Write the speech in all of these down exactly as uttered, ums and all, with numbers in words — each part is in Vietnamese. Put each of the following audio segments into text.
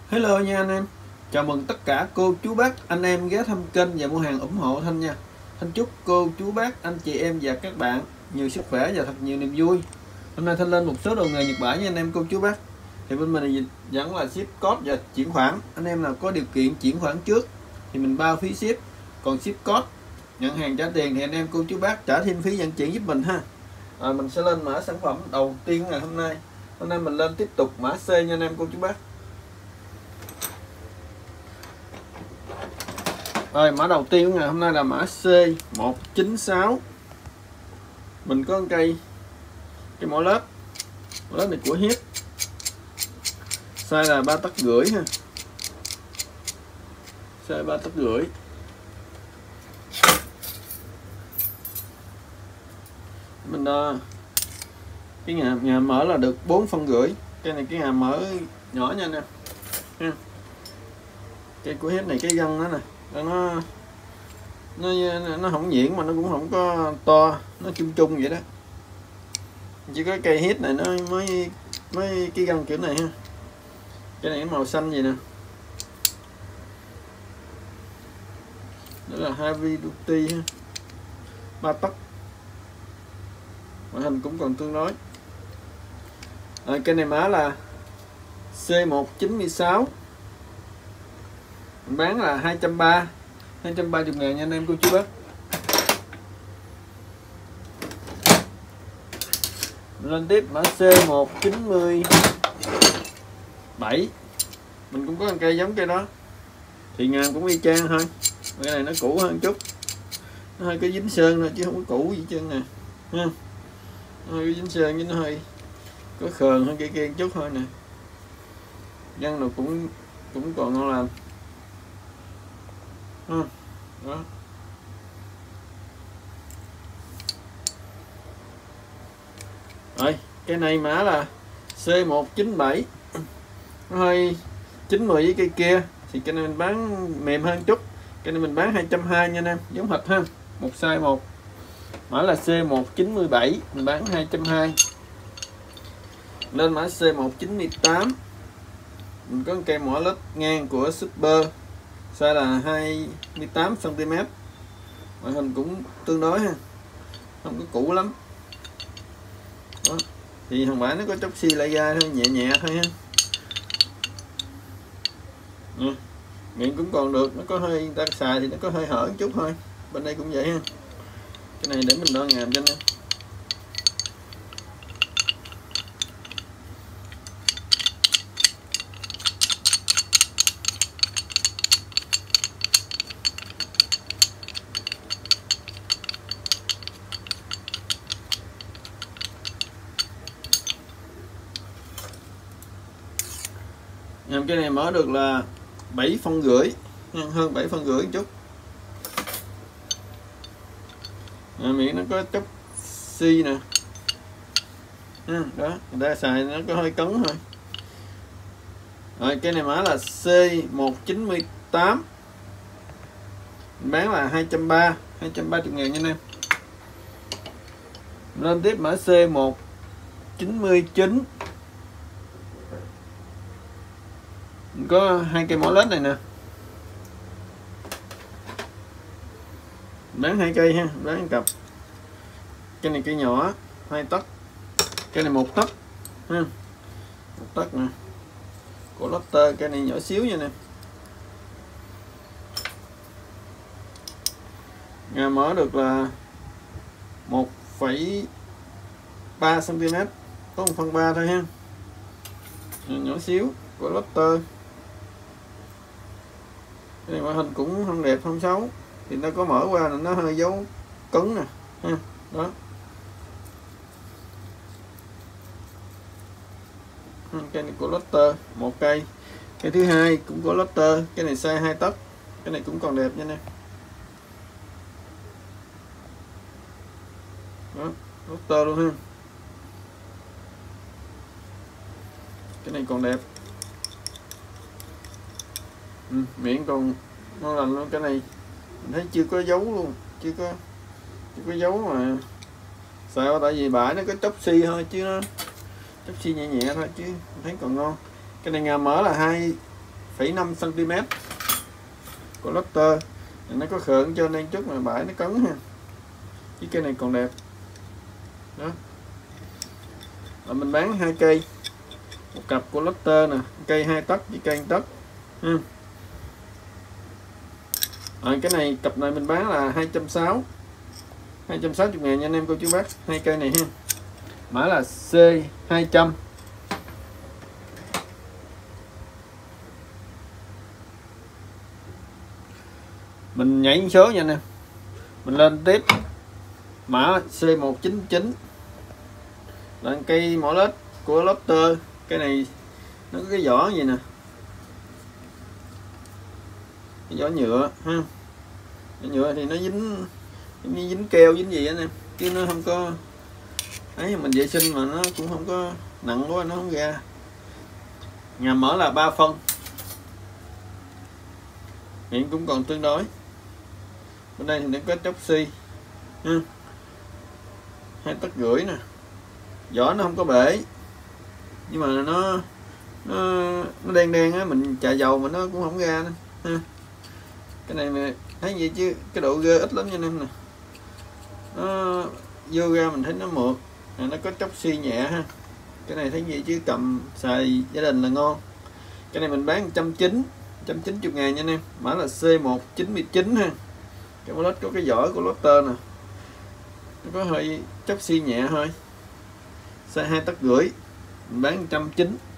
Hello nha anh em. Chào mừng tất cả cô chú bác anh em ghé thăm kênh và mua hàng ủng hộ Thanh nha. Thanh chúc cô chú bác anh chị em và các bạn nhiều sức khỏe và thật nhiều niềm vui. Hôm nay Thanh lên một số đồ nghề Nhật Bản nha anh em cô chú bác. Thì bên mình vẫn là ship code và chuyển khoản. Anh em nào có điều kiện chuyển khoản trước thì mình bao phí ship, còn ship code nhận hàng trả tiền thì anh em cô chú bác trả thêm phí vận chuyển giúp mình ha. À, mình sẽ lên mã sản phẩm đầu tiên ngày hôm nay. Hôm nay mình lên tiếp tục mã C nha anh em cô chú bác. Rồi mã đầu tiên của ngày hôm nay là mã C một chín sáu. Mình có một cây cái mỏ lớp. Mỏ lớp này của Hiếp. Size là ba tấc rưỡi ha. Size ba tấc rưỡi. Mình đo cái nhà nhà mở là được bốn phân rưỡi. Cái này cái nhà mở nhỏ nha anh em. Ha. Cây của Hiếp này cái gân đó nè. Nó nó nó không nhuyễn mà nó cũng không có to, nó chung chung vậy đó. Chỉ có cây hít này nó mới mới cái gân kiểu này ha. Cái này màu xanh gì nè, đó là heavy duty ha, ba tấc, ngoại hình cũng còn tương đối. Rồi, cái này mã là C một chín sáu, mình bán là hai trăm ba mươi, hai trăm ba mươi ngàn nha anh em cô chú bác. Lên tiếp mã C một chín bảy, mình cũng có một cây giống cây đó thì ngàm cũng y chang thôi. Cái này nó cũ hơn chút, nó hơi có dính sơn thôi chứ không có cũ gì chân nè ha. Nó hơi có dính sơn với nó hơi có khờn hơn cây kia một chút thôi nè. Dân nào cũng cũng còn ngon làm ha. Đó. Rồi, cái này mã là C một chín bảy, nó hơi chín mười với cây kia thì cái này mình bán mềm hơn chút. Cái này mình bán hai trăm hai mươi nha anh em, giống hệt ha, một size một. Mã là C một chín bảy, mình bán hai trăm hai mươi. Lên mã C một chín tám, mình có cây mỏ lết ngang của Super, size là hai mươi tám xăng ti mét, ngoại hình cũng tương đối ha, không có cũ lắm. Đó. Thì thằng bãi nó có chốc xi lại ra thôi, nhẹ nhẹ thôi ha. Ừ. Miệng cũng còn được, nó có hơi người ta xài thì nó có hơi hở một chút thôi. Bên đây cũng vậy ha. Cái này để mình đo ngàm cho anh em. Em cái này mở được là bảy phân rưỡi, hơn bảy phân rưỡi chút. À, miệng nó có chút xi nè. À, đó, người ta xài nó có hơi cứng thôi. Rồi cái này mã là C một chín tám, bán là hai trăm ba mươi, hai trăm ba mươi ngàn nha anh em. Lên tiếp mã C một chín chín, có hai cây mỏ lết này nè, bán hai cây ha, bán một cặp. Cái này cây nhỏ hai tấc, cái này một tấc ha, một tấc nè, của Lotte. Cái này nhỏ xíu nha nè, ngà mở được là một phẩy ba xăng ti mét, có một phần ba thôi ha, nhỏ xíu của Lotte. Cái này ngoại hình cũng không đẹp không xấu, thì nó có mở qua là nó hơi dấu cứng nè ha. Đó, cái này của Lotte, một cây. Cái thứ hai cũng của Lotte, cái này size hai tấc, cái này cũng còn đẹp nha nè. Đó, Lotte luôn ha, cái này còn đẹp. Ừ, miệng còn ngon lành luôn. Cái này mình thấy chưa có dấu luôn, chưa có chưa có dấu mà sao, tại vì bãi nó có chốc xi thôi chứ nó chốc xi nhẹ nhẹ thôi chứ mình thấy còn ngon. Cái này ngà mở là hai phẩy năm xăng-ti-mét của Lotte. Nó có khợn cho nên chút mà bãi nó cấn ha. Cái cây này còn đẹp đó. Là mình bán hai cây, một cặp của Lotte nè, cây hai tấc với cây tấc ha. Rồi, cái này cặp này mình bán là hai trăm sáu mươi, hai trăm sáu mươi ngàn nha anh em cô chú bác, hai cây này ha. Mã là C hai trăm. Mình nhảy số nha anh em. Mình lên tiếp mã C một chín chín là cây mỏ lết của Lotte. Cái này nó có cái vỏ gì nè, cái vỏ nhựa ha. Cái nhựa thì nó dính như dính keo dính gì anh em, chứ nó không có ấy, mình vệ sinh mà nó cũng không có nặng quá, nó không ra. Nhà mở là ba phân, hiện cũng còn tương đối. Bên đây thì nó có chốc xi ha, hai tấc rưỡi nè, vỏ nó không có bể nhưng mà nó nó nó đen đen á, mình chà dầu mà nó cũng không ra nữa ha. Cái này mà thấy gì chứ cái độ ghê ít lắm nha anh em nè, nó vô ra mình thấy nó mượt, nó có chốc xi nhẹ ha. Cái này thấy gì chứ cầm xài gia đình là ngon. Cái này mình bán một trăm chín mươi, một trăm chín mươi ngàn nha anh em. Mã là C một chín chín ha. Cái mỏ lết có cái vỏ của Lotte nè, nó có hơi chốc xi nhẹ thôi, size hai tấc rưỡi, mình bán một trăm chín mươi.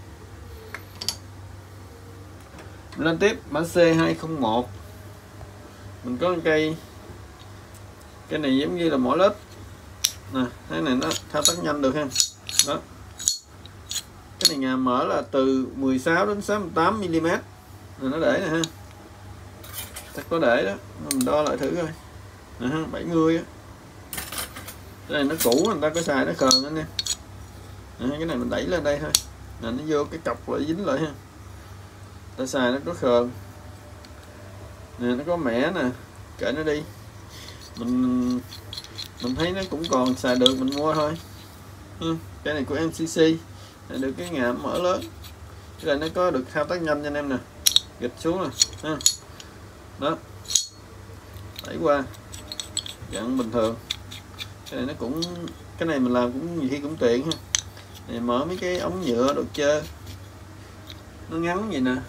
Mình lên tiếp mã C hai không một. Mình có một cây, cái này giống như là mỏ lết nè, cái này nó thao tác nhanh được ha. Đó, cái này nhà mở là từ mười sáu đến sáu mươi tám mi li mét rồi, nó để nè ha, chắc có để đó, mình đo lại thử coi nè ha, bảy mươi á. Cái này nó cũ người ta có xài nó khờn anh em. Cái này mình đẩy lên đây thôi nè, nó vô cái cọc lại dính lại ha, ta xài nó có khờn nè, nó có mẻ nè, kệ nó đi. Mình mình thấy nó cũng còn xài được mình mua thôi. Cái này của em xê xê này được cái ngàm mở lớn, cái này nó có được thao tác nhanh nha anh em nè, gịch xuống nè ha. Đó, đẩy qua dạng bình thường. Cái này nó cũng, cái này mình làm cũng nhiều khi cũng tiện ha. Này mở mấy cái ống nhựa đồ chơi nó ngắn vậy nè,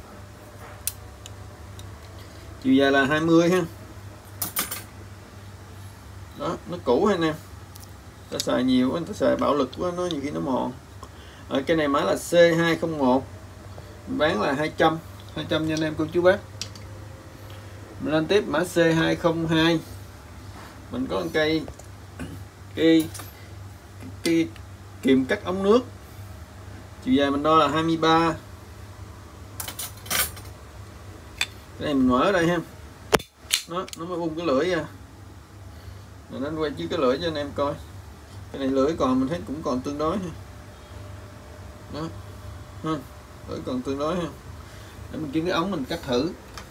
chiều dài là hai mươi ha. Đó, nó cũ hay nè, ta xài nhiều quá, ta xài bạo lực quá, nó nhiều khi nó mòn. Ở cái này mã là C hai không một, bán là hai trăm, hai trăm nha anh em cô chú bác. Mình lên tiếp mã C hai không hai. Mình có một cây cây cây kìm cắt ống nước, chiều dài mình đo là hai mươi ba. Cái này mình mở ở đây ha, nó nó mới bung cái lưỡi ra rồi, nó quay chiếu cái lưỡi cho anh em coi. Cái này lưỡi còn mình thấy cũng còn tương đối ha. Đó ha, lưỡi còn tương đối ha. Để mình kiếm cái ống mình cắt thử.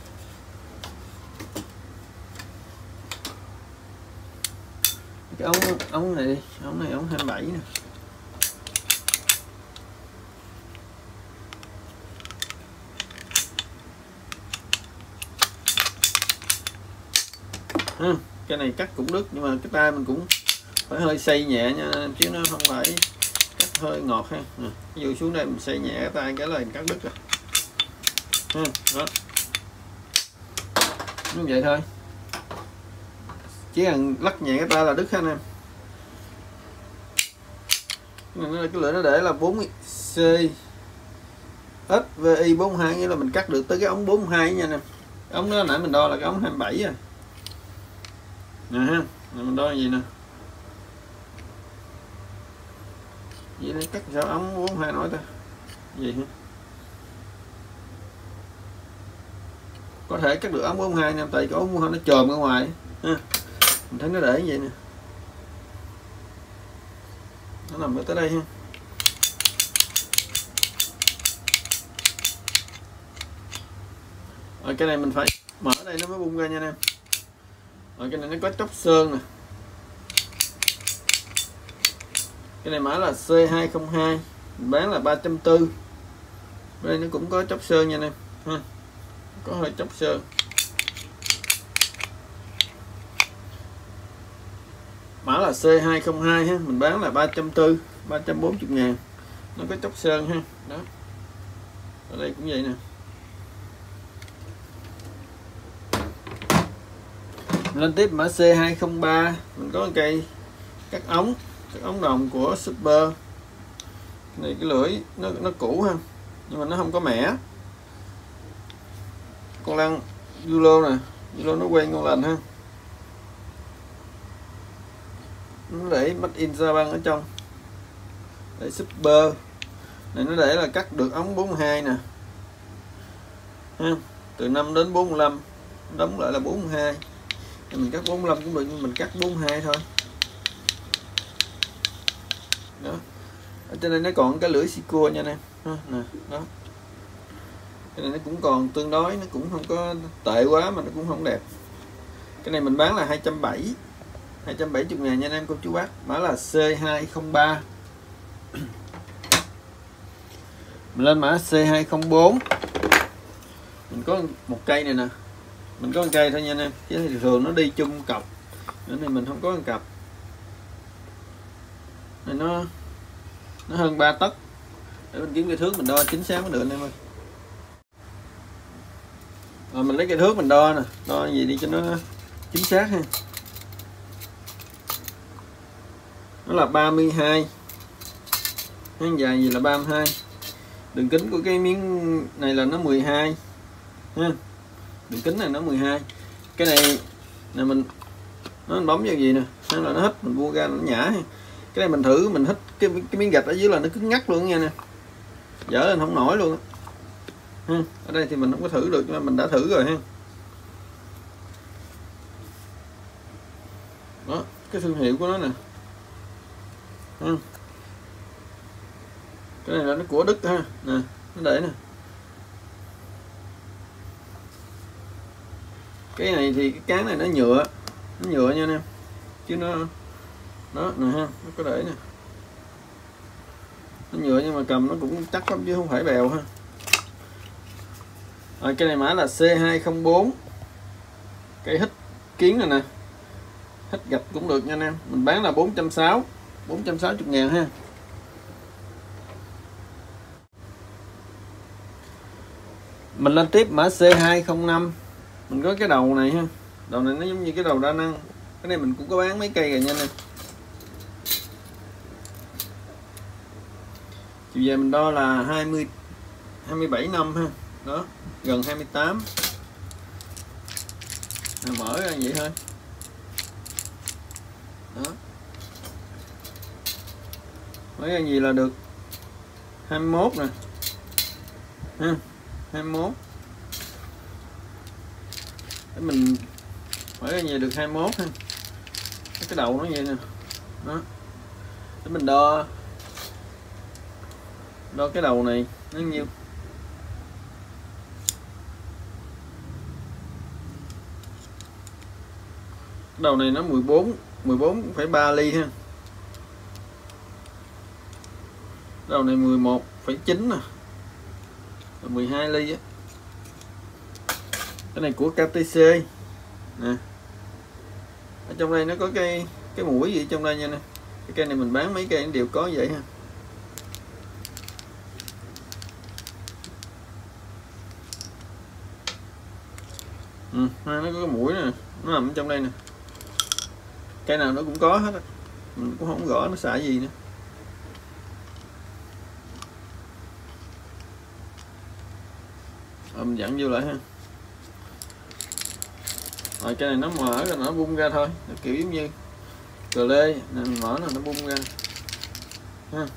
Cái ống ống này đi, ống này ống hai mươi bảy nè. Ha, cái này cắt cũng đứt nhưng mà cái tay mình cũng phải hơi xay nhẹ nha, chứ nó không phải cắt hơi ngọt ha. Ví dụ xuống đây mình xay nhẹ cái tay cái là mình cắt đứt rồi. Ha, đó. Như vậy thôi. Chỉ cần lắc nhẹ cái tay là đứt ha anh em. Cái lưỡi nó để là bốn C ét vê i bốn hai, nghĩa là mình cắt được tới cái ống bốn hai nha anh em. Ống đó nãy mình đo là cái ống hai mươi bảy rồi. Nè ha, mình đo gì nè. Vậy nó cắt sao ống bốn hai nói ta. Gì hả? Có thể cắt được ống bốn hai nha, tại cái ống bốn hai nó chồm ra ngoài ha. Mình thấy nó để như vậy nè. Nó nằm ở tới đây ha. Rồi cái này mình phải mở đây nó mới bung ra nha anh em. Rồi cái này nó có chốc sơn nè. Cái này mã là C hai không hai, mình bán là ba trăm tư mươi. Đây nó cũng có chóc sơn nha anh em ha, có hơi chóc sơn. Mã là C hai không hai ha, mình bán là ba trăm tư mươi, ba trăm bốn mươi ngàn, nó có chóc sơn ha. Đó, ở đây cũng vậy nè. Lên tiếp mã C hai không ba, mình có cây cắt ống, cắt ống đồng của Super. Cái này cái lưỡi nó nó cũ ha, nhưng mà nó không có mẻ. Con lăn Zulo nè, Zulo nó quen con lành ha. Nó để Made in Japan ở trong, để Super này, nó để là cắt được ống bốn mươi hai nè ha, từ năm đến bốn mươi lăm, đóng lại là bốn mươi hai. Mình cắt bốn mươi lăm cũng được, nhưng mình cắt bốn mươi hai thôi. Đó, ở trên đây nó còn cái lưỡi Siko nha anh em nè. Đó, cái này nó cũng còn tương đối, nó cũng không có tệ quá mà nó cũng không đẹp. Cái này mình bán là hai trăm bảy mươi, hai trăm bảy mươi ngàn nha anh em cô chú bác. Mã là C hai không ba. Mình lên mã C hai không bốn. Mình có một cây này nè, mình có một cây thôi nha anh em, chứ thì thường nó đi chung cọc, nên này mình không có một cặp này, nó nó hơn ba tấc. Để mình kiếm cái thước mình đo chính xác mới được anh em ơi. Rồi mình lấy cái thước mình đo nè, đo gì đi cho nó chính xác ha. Nó là ba mươi hai, hàng dài gì là ba mươi hai. Đường kính của cái miếng này là nó mười hai ha. Đường kính này nó mười hai. Cái này là mình nó mình bấm vào gì nè, nó là nó hít, mình buông ra nó nhả. Cái này mình thử mình hít cái cái miếng gạch ở dưới là nó cứng ngắt luôn nha nè, dở lên không nổi luôn ha. Ở đây thì mình không có thử được, nhưng mà mình đã thử rồi ha. Đó, cái thương hiệu của nó nè ha. Cái này là nó của Đức ha, nè nó để nè. Cái này thì cái cán này nó nhựa, nó nhựa nha anh em, chứ nó đó nè ha, nó có để nè, nó nhựa nhưng mà cầm nó cũng chắc lắm chứ không phải bèo ha. Rồi cái này mã là C hai không bốn, cây hít kiến này nè, hít gạch cũng được nha anh em. Mình bán là bốn trăm sáu mươi, bốn trăm sáu mươi ngàn ha. Mình lên tiếp mã C hai không năm. Mình có cái đầu này ha, đầu này nó giống như cái đầu đa năng. Cái này mình cũng có bán mấy cây rồi nha anh em. Chiều dài mình đo là hai mươi, hai mươi bảy năm ha. Đó, gần hai mươi tám. À, mở ra vậy thôi. Đó, mấy cái gì là được hai mươi mốt nè ha, hai mươi mốt. Để mình mở ra gì được hai mươi mốt ha. Cái đầu nó vậy nè. Đó, để mình đo đo cái đầu này nó nhiêu. Cái đầu này nó mười bốn, mười bốn phẩy ba ly ha. Đầu này mười một phẩy chín nè, mười hai ly á. Cái này của K T C nè. Ở trong đây nó có cái cái mũi gì trong đây nha nè. Cái cây này mình bán mấy cây đều có vậy ha. Ừ, nó có cái mũi nè, nó nằm trong đây nè. Cây nào nó cũng có hết á, mình cũng không rõ nó xài gì nữa. Rồi mình dặn vô lại ha. Rồi cái này nó mở rồi nó bung ra thôi, nó kiểu giống như cờ lê nè, mình mở là nó bung ra ha.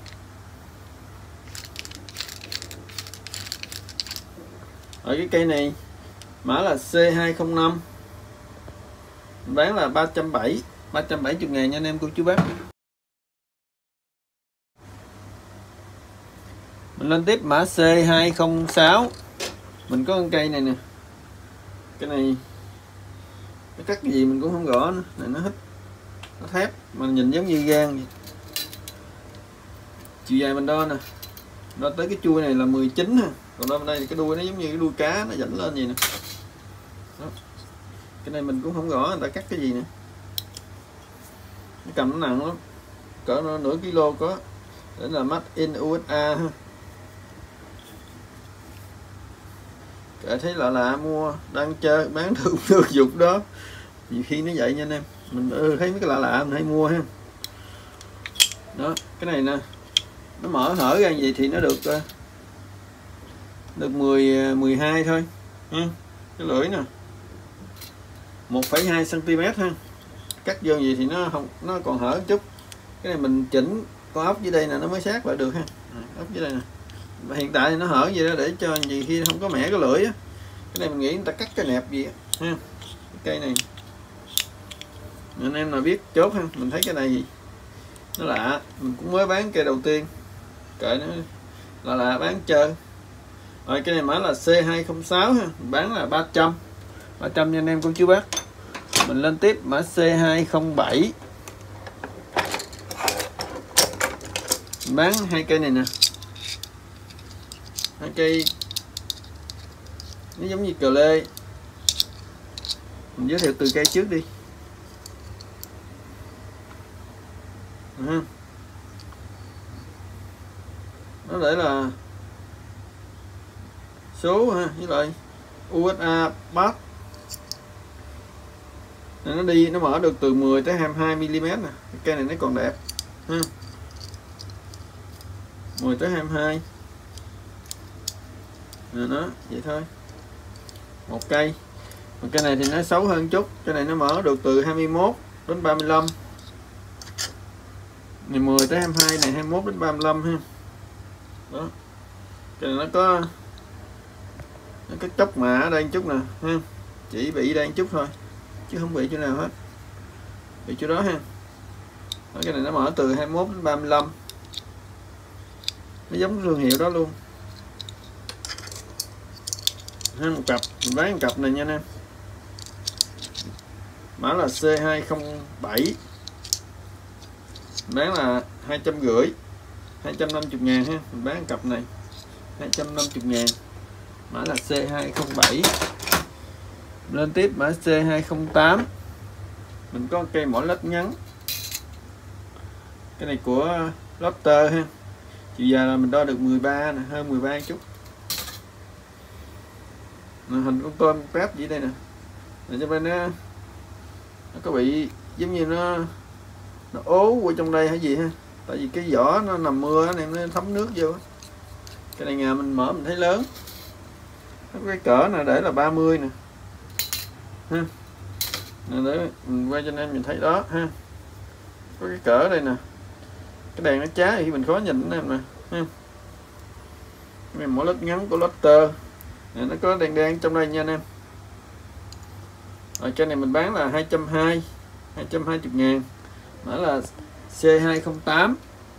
Ở cái cây này mã là C hai không năm, mình bán là ba trăm bảy mươi, ba trăm bảy mươi ngàn nha anh em cô chú bác. Mình lên tiếp mã C hai không sáu. Mình có con cây này nè. Cái này nó cắt cái gì mình cũng không rõ nữa. Này nó hít, nó thép mà nhìn giống như gan vậy. Chiều dài mình đo nè, đo tới cái chui này là mười chín ha, Còn bên đây thì cái đuôi nó giống như cái đuôi cá nó dẫn lên gì nè. Đó. Cái này mình cũng không rõ người ta cắt cái gì nè. Cái cầm nó nặng lắm, cỡ nửa kilo có. Để là made in u ét a ha. Kệ thấy lạ lạ mua đang chơi bán được được dục đó, nhiều khi nó vậy nha anh em, mình ừ, thấy mấy cái lạ lạ mình hay mua ha. Đó, cái này nè, nó mở hở ra vậy thì nó được được mười mười hai thôi ha. Cái lưỡi nè một phẩy hai xăng ti mét ha, cắt vô gì thì nó không, nó còn hở một chút. Cái này mình chỉnh con ốc dưới đây nè nó mới sát lại được ha. Ốc dưới đây nè, mà hiện tại thì nó hở vậy đó để cho gì khi không có mẻ cái lưỡi á. Cái này mình nghĩ người ta cắt cái nẹp gì á ha. Cái cây này anh em nào biết chốt ha. Mình thấy cái này gì nó lạ, mình cũng mới bán cây đầu tiên, kệ nó là lạ bán chơi. Rồi cái này mã là C hai không sáu ha, mình bán là ba trăm ba trăm nha anh em cô chú bác. Mình lên tiếp mã C hai không bảy, mình bán hai cây này nè, hai cây nó giống như cờ lê. Mình giới thiệu từ cây trước đi. À, nó để là số ha, với lại u ét a bass nó đi, nó mở được từ mười tới hai mươi hai mi li mét nè. Cái cây này nó còn đẹp ha, mười tới hai mươi hai nè, nó vậy thôi, một cây. Còn cây này thì nó xấu hơn chút, cái này nó mở được từ hai mươi mốt đến ba mươi lăm, này mười tới hai mươi hai, này hai mươi mốt đến ba mươi lăm ha. Đó, cái này nó có nó có chốc mạ ở đây một chút nè ha, chỉ bị đây một chút thôi chứ không bị chỗ nào hết, bị chỗ đó ha. Đó, cái này nó mở từ hai mươi mốt đến ba mươi lăm, nó giống thương hiệu đó luôn ha. Một cặp mình bán một cặp này nha anh em, mã là C hai không bảy, bán là hai trăm rưỡi, hai trăm năm mươi ngàn ha. Mình bán cặp này hai trăm năm mươi ngàn, mã là C hai không bảy. Lên tiếp mã C hai không tám, mình có cây mỏ lết ngắn, cái này của Lotte ha, chiều dài là mình đo được mười ba nè, hơn mười ba chút. Hình con tôm tép gì đây nè, để cho bên nó nó có bị giống như nó nó ố qua trong đây hay gì ha, tại vì cái vỏ nó nằm mưa này nó thấm nước vô. Cái này nhà mình mở mình thấy lớn, cái cỡ này để là ba mươi nè ha, để mình quay cho anh em mình thấy đó ha. Có cái cỡ đây nè, cái đèn nó chá thì mình khó nhìn em nè ha. Cái này mỏ lết ngắn của Lotte, nó có đèn đen trong đây nha anh em. Rồi cái này mình bán là hai trăm hai mươi, hai trăm hai mươi ngàn, mã là C hai không tám.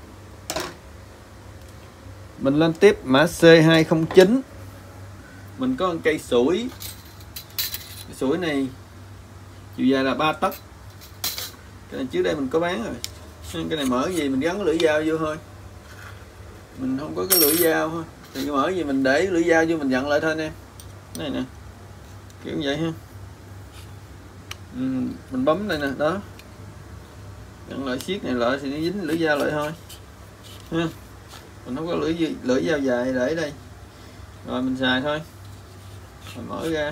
Mình lên tiếp mã C hai không chín, mình có một cây sủi, cái sủi này chiều dài là ba tấc. Cái này trước đây mình có bán rồi, cái này mở gì mình gắn cái lưỡi dao vô thôi, mình không có cái lưỡi dao thôi thì mở gì mình để lưỡi dao vô mình dặn lại thôi nè. Này nè, kiểu như vậy ha. Ừ, mình bấm đây nè, đó, dặn lại siết này lại thì nó dính lưỡi dao lại thôi ha. Mình không có lưỡi lưỡi dao dài để đây, rồi mình xài thôi. Mình mở ra,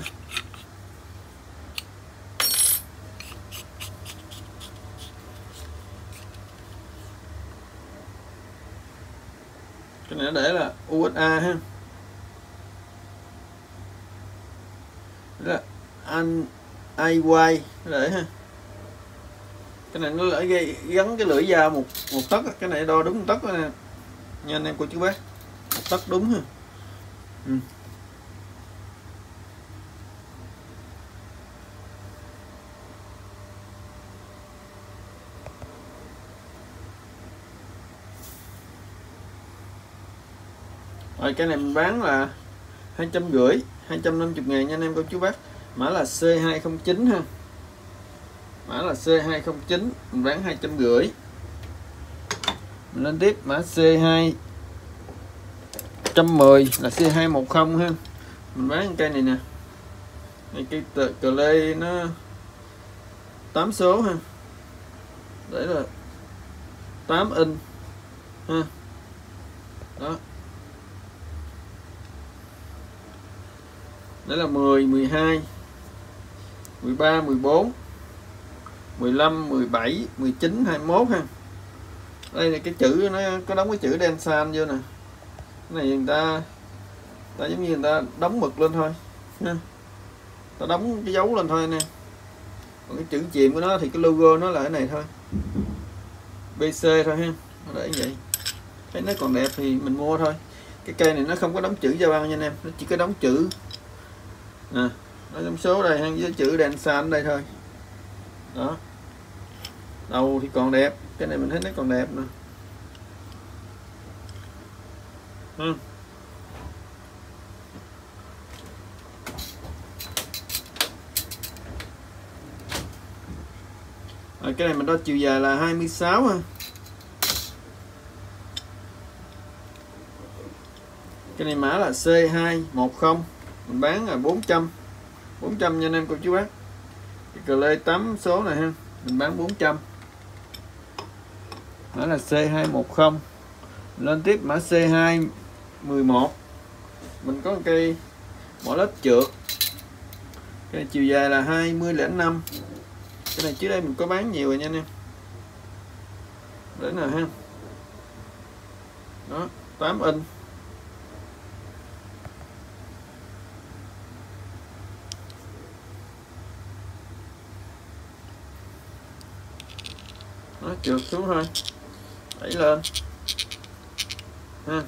cái này để là u ét a ha, đó là anh ai quay để ha. Cái này nó lại gắn cái lưỡi dao một một tấc, cái này đo đúng một tấc nè nha anh em cô chú bác, một tấc đúng ha. Ừ. Rồi cái này mình bán là hai trăm rưỡi, hai trăm năm mươi ngàn nha anh em cô chú bác, mã là C hai không chín ha, mã là C hai không chín, mình bán hai trăm rưỡi. Mình lên tiếp mã C hai trăm mười là C hai một không ha. Mình bán cây này nè, cái cờ lê nó tám số ha, để là tám inch ha. Đó, đấy là mười, mười hai, mười ba, mười bốn, mười lăm, mười bảy, mười chín, hai mươi mốt ha. Đây là cái chữ nó có đóng cái chữ Densan vô nè. Cái này người ta, ta giống như người ta đóng mực lên thôi nha. Ta đóng cái dấu lên thôi nè. Còn cái chữ chìm của nó thì cái logo nó là cái này thôi, bê xê thôi ha. Nó để vậy. Thấy nó còn đẹp thì mình mua thôi. Cái cây này nó không có đóng chữ Japan nha anh em, nó chỉ có đóng chữ nè, nó trong số đây ha, với chữ Densan đây thôi. Đó, đầu thì còn đẹp, cái này mình thấy nó còn đẹp nè. Ừ. Rồi, cái này mình đo chiều dài là hai mươi sáu ha. Cái này mã là C hai một không, mình bán là bốn trăm, bốn trăm nha anh em cô chú bác. Cái cờ lê tám số này ha, mình bán bốn trăm. Mã là C hai một không. Lên tiếp mã C hai mười một. Mình có một cây mỏ lết trượt. Cái này chiều dài là hai mươi lẻ năm. Cái này trước đây mình có bán nhiều rồi nha anh em. Để nào ha. Đó, tám inch. Nó trượt xuống thôi, đẩy lên ha.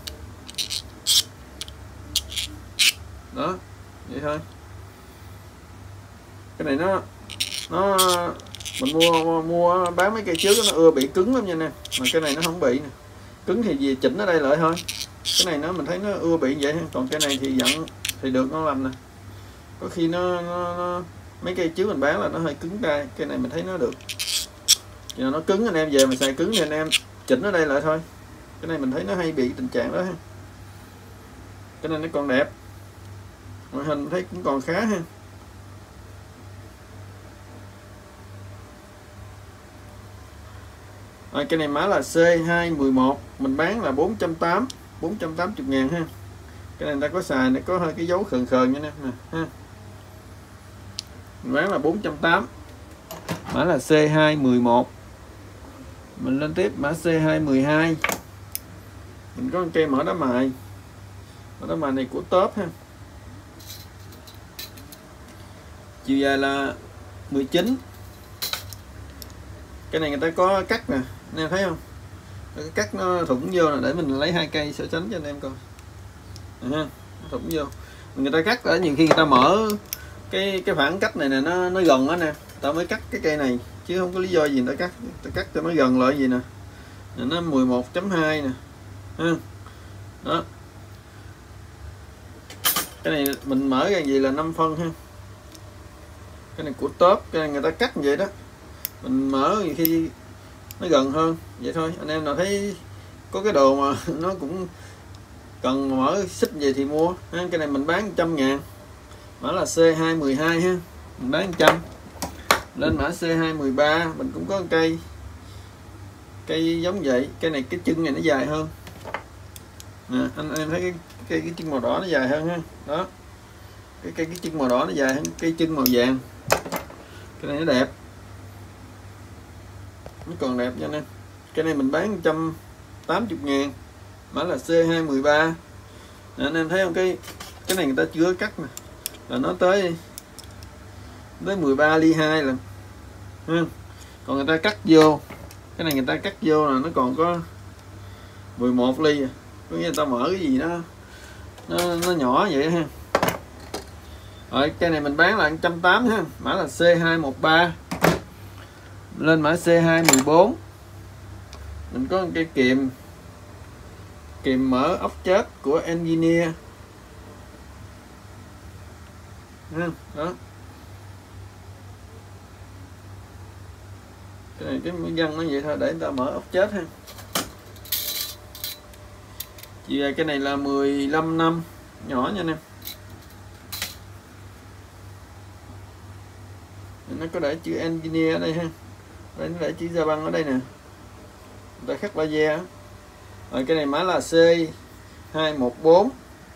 Đó, vậy thôi. Cái này nó nó mình mua mua bán mấy cây trước nó ưa bị cứng lắm nha nè, mà cái này nó không bị nè. Cứng thì gì chỉnh ở đây lại thôi. Cái này nó mình thấy nó ưa bị vậy, còn cái này thì giận thì được ngon lành nè. Có khi nó, nó, nó mấy cây trước mình bán là nó hơi cứng tay, cái này mình thấy nó được. Giờ nó cứng anh em về mà xài cứng thì anh em chỉnh ở đây lại thôi. Cái này mình thấy nó hay bị tình trạng đó ha. Cái này nó còn đẹp, ngoại hình mình thấy cũng còn khá ha. Rồi, cái này mã là C hai một một, mình bán là bốn trăm tám mươi, bốn trăm tám mươi ngàn ha. Cái này người ta có xài, nó có hơi cái dấu khờn khờn nha nè ha. Mình bán là bốn trăm tám mươi. Mã là C hai một một. Mình lên tiếp mã C hai một hai. Mình có một cây mỡ đá mài. Mỡ đá mài này của top ha. Chiều dài là mười chín. Cái này người ta có cắt nè, anh em thấy không? Cái cắt nó thủng vô là để mình lấy hai cây so sánh cho anh em coi. À, nó thủng vô. Người ta cắt ở nhiều khi người ta mở cái cái khoảng cách này nè, nó nó gần đó nè, ta mới cắt cái cây này, chứ không có lý do gì người ta cắt, ta cắt cho nó gần lại gì nè. Nó mười một chấm hai nè. Ha. Đó. Cái này mình mở ra gì là năm phân ha. Cái này của top, cái này người ta cắt như vậy đó. Mình mở nhiều khi nó gần hơn vậy thôi. Anh em nào thấy có cái đồ mà nó cũng cần mở xích về thì mua ha. Cái này mình bán một trăm ngàn. Mã là C hai một hai ha, mình bán một trăm. Lên mã C hai một ba, mình cũng có một cây cây giống vậy. Cái này cái chân này nó dài hơn nè, anh em thấy cái cây cái chân màu đỏ nó dài hơn ha. Đó, cái cây cái chân màu đỏ nó dài hơn cây chân màu vàng. Cái này nó đẹp, nó còn đẹp nha anh. Cái này mình bán một trăm tám mươi ngàn. Mã là C hai một ba. Nè, anh em thấy không, cái cái này người ta chưa cắt nè, là nó tới tới mười ba ly hai lần ha. Còn người ta cắt vô, cái này người ta cắt vô là nó còn có mười một ly, có nghĩa người ta mở cái gì đó nó nó nhỏ vậy ha. Rồi, cái này mình bán là một trăm tám mươi ha. Mã là C hai một ba. Lên mã C hai một bốn. Mình có một cây kìm kìm mở ốc chết của Engineer ha. Đó, cái này cái mũi dân nó vậy thôi, để người ta mở ốc chết ha. chiều dài cái này là mười lăm năm, nhỏ nha anh em. Nó có để chữ engineer ở đây ha, đây nó để chữ Gia Băng ở đây nè, người ta khắc laser. Rồi cái này mã là C hai một bốn,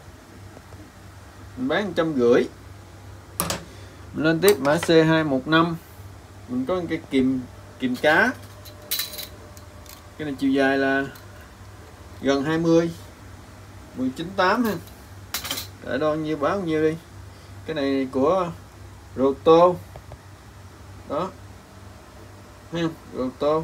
mình bán một trăm rưỡi. Mình lên tiếp mã C hai một năm, mình có cái kìm kìm cá, cái này chiều dài là gần hai mươi, mười chín tám ha, để đo nhiêu báo nhiêu đi. Cái này của Roto đó ha, Roto.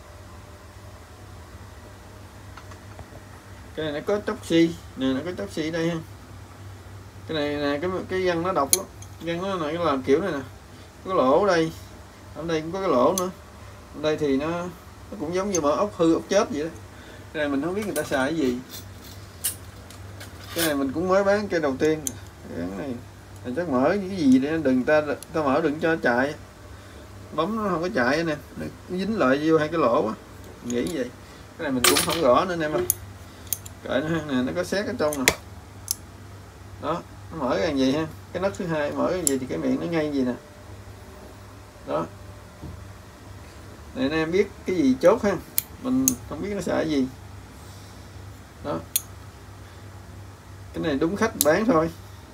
Cái này nó có chốc xi nè, nó có chốc xi đây ha. Cái này nè, cái cái găng nó độc lắm, găng nó này làm kiểu này nè, có cái lỗ ở đây, ở đây cũng có cái lỗ nữa. Ở đây thì nó nó cũng giống như mở ốc hư ốc chết vậy đó. Cái này mình không biết người ta xài cái gì. Cái này mình cũng mới bán cái đầu tiên. Cái này là chắc mở những cái gì để đừng ta ta mở đừng cho chạy, bấm nó không có chạy nè, nó dính lại vô hai cái lỗ á, nghĩ vậy. Cái này mình cũng không rõ nữa em ơi, kệ nó ha. Nè nó có xét ở trong nè, đó nó mở ra vậy ha. Cái nấc thứ hai mở ra vậy thì cái miệng nó ngay gì nè, đó này anh em biết cái gì chốt ha, mình không biết nó xài cái gì đó. Cái này đúng khách bán thôi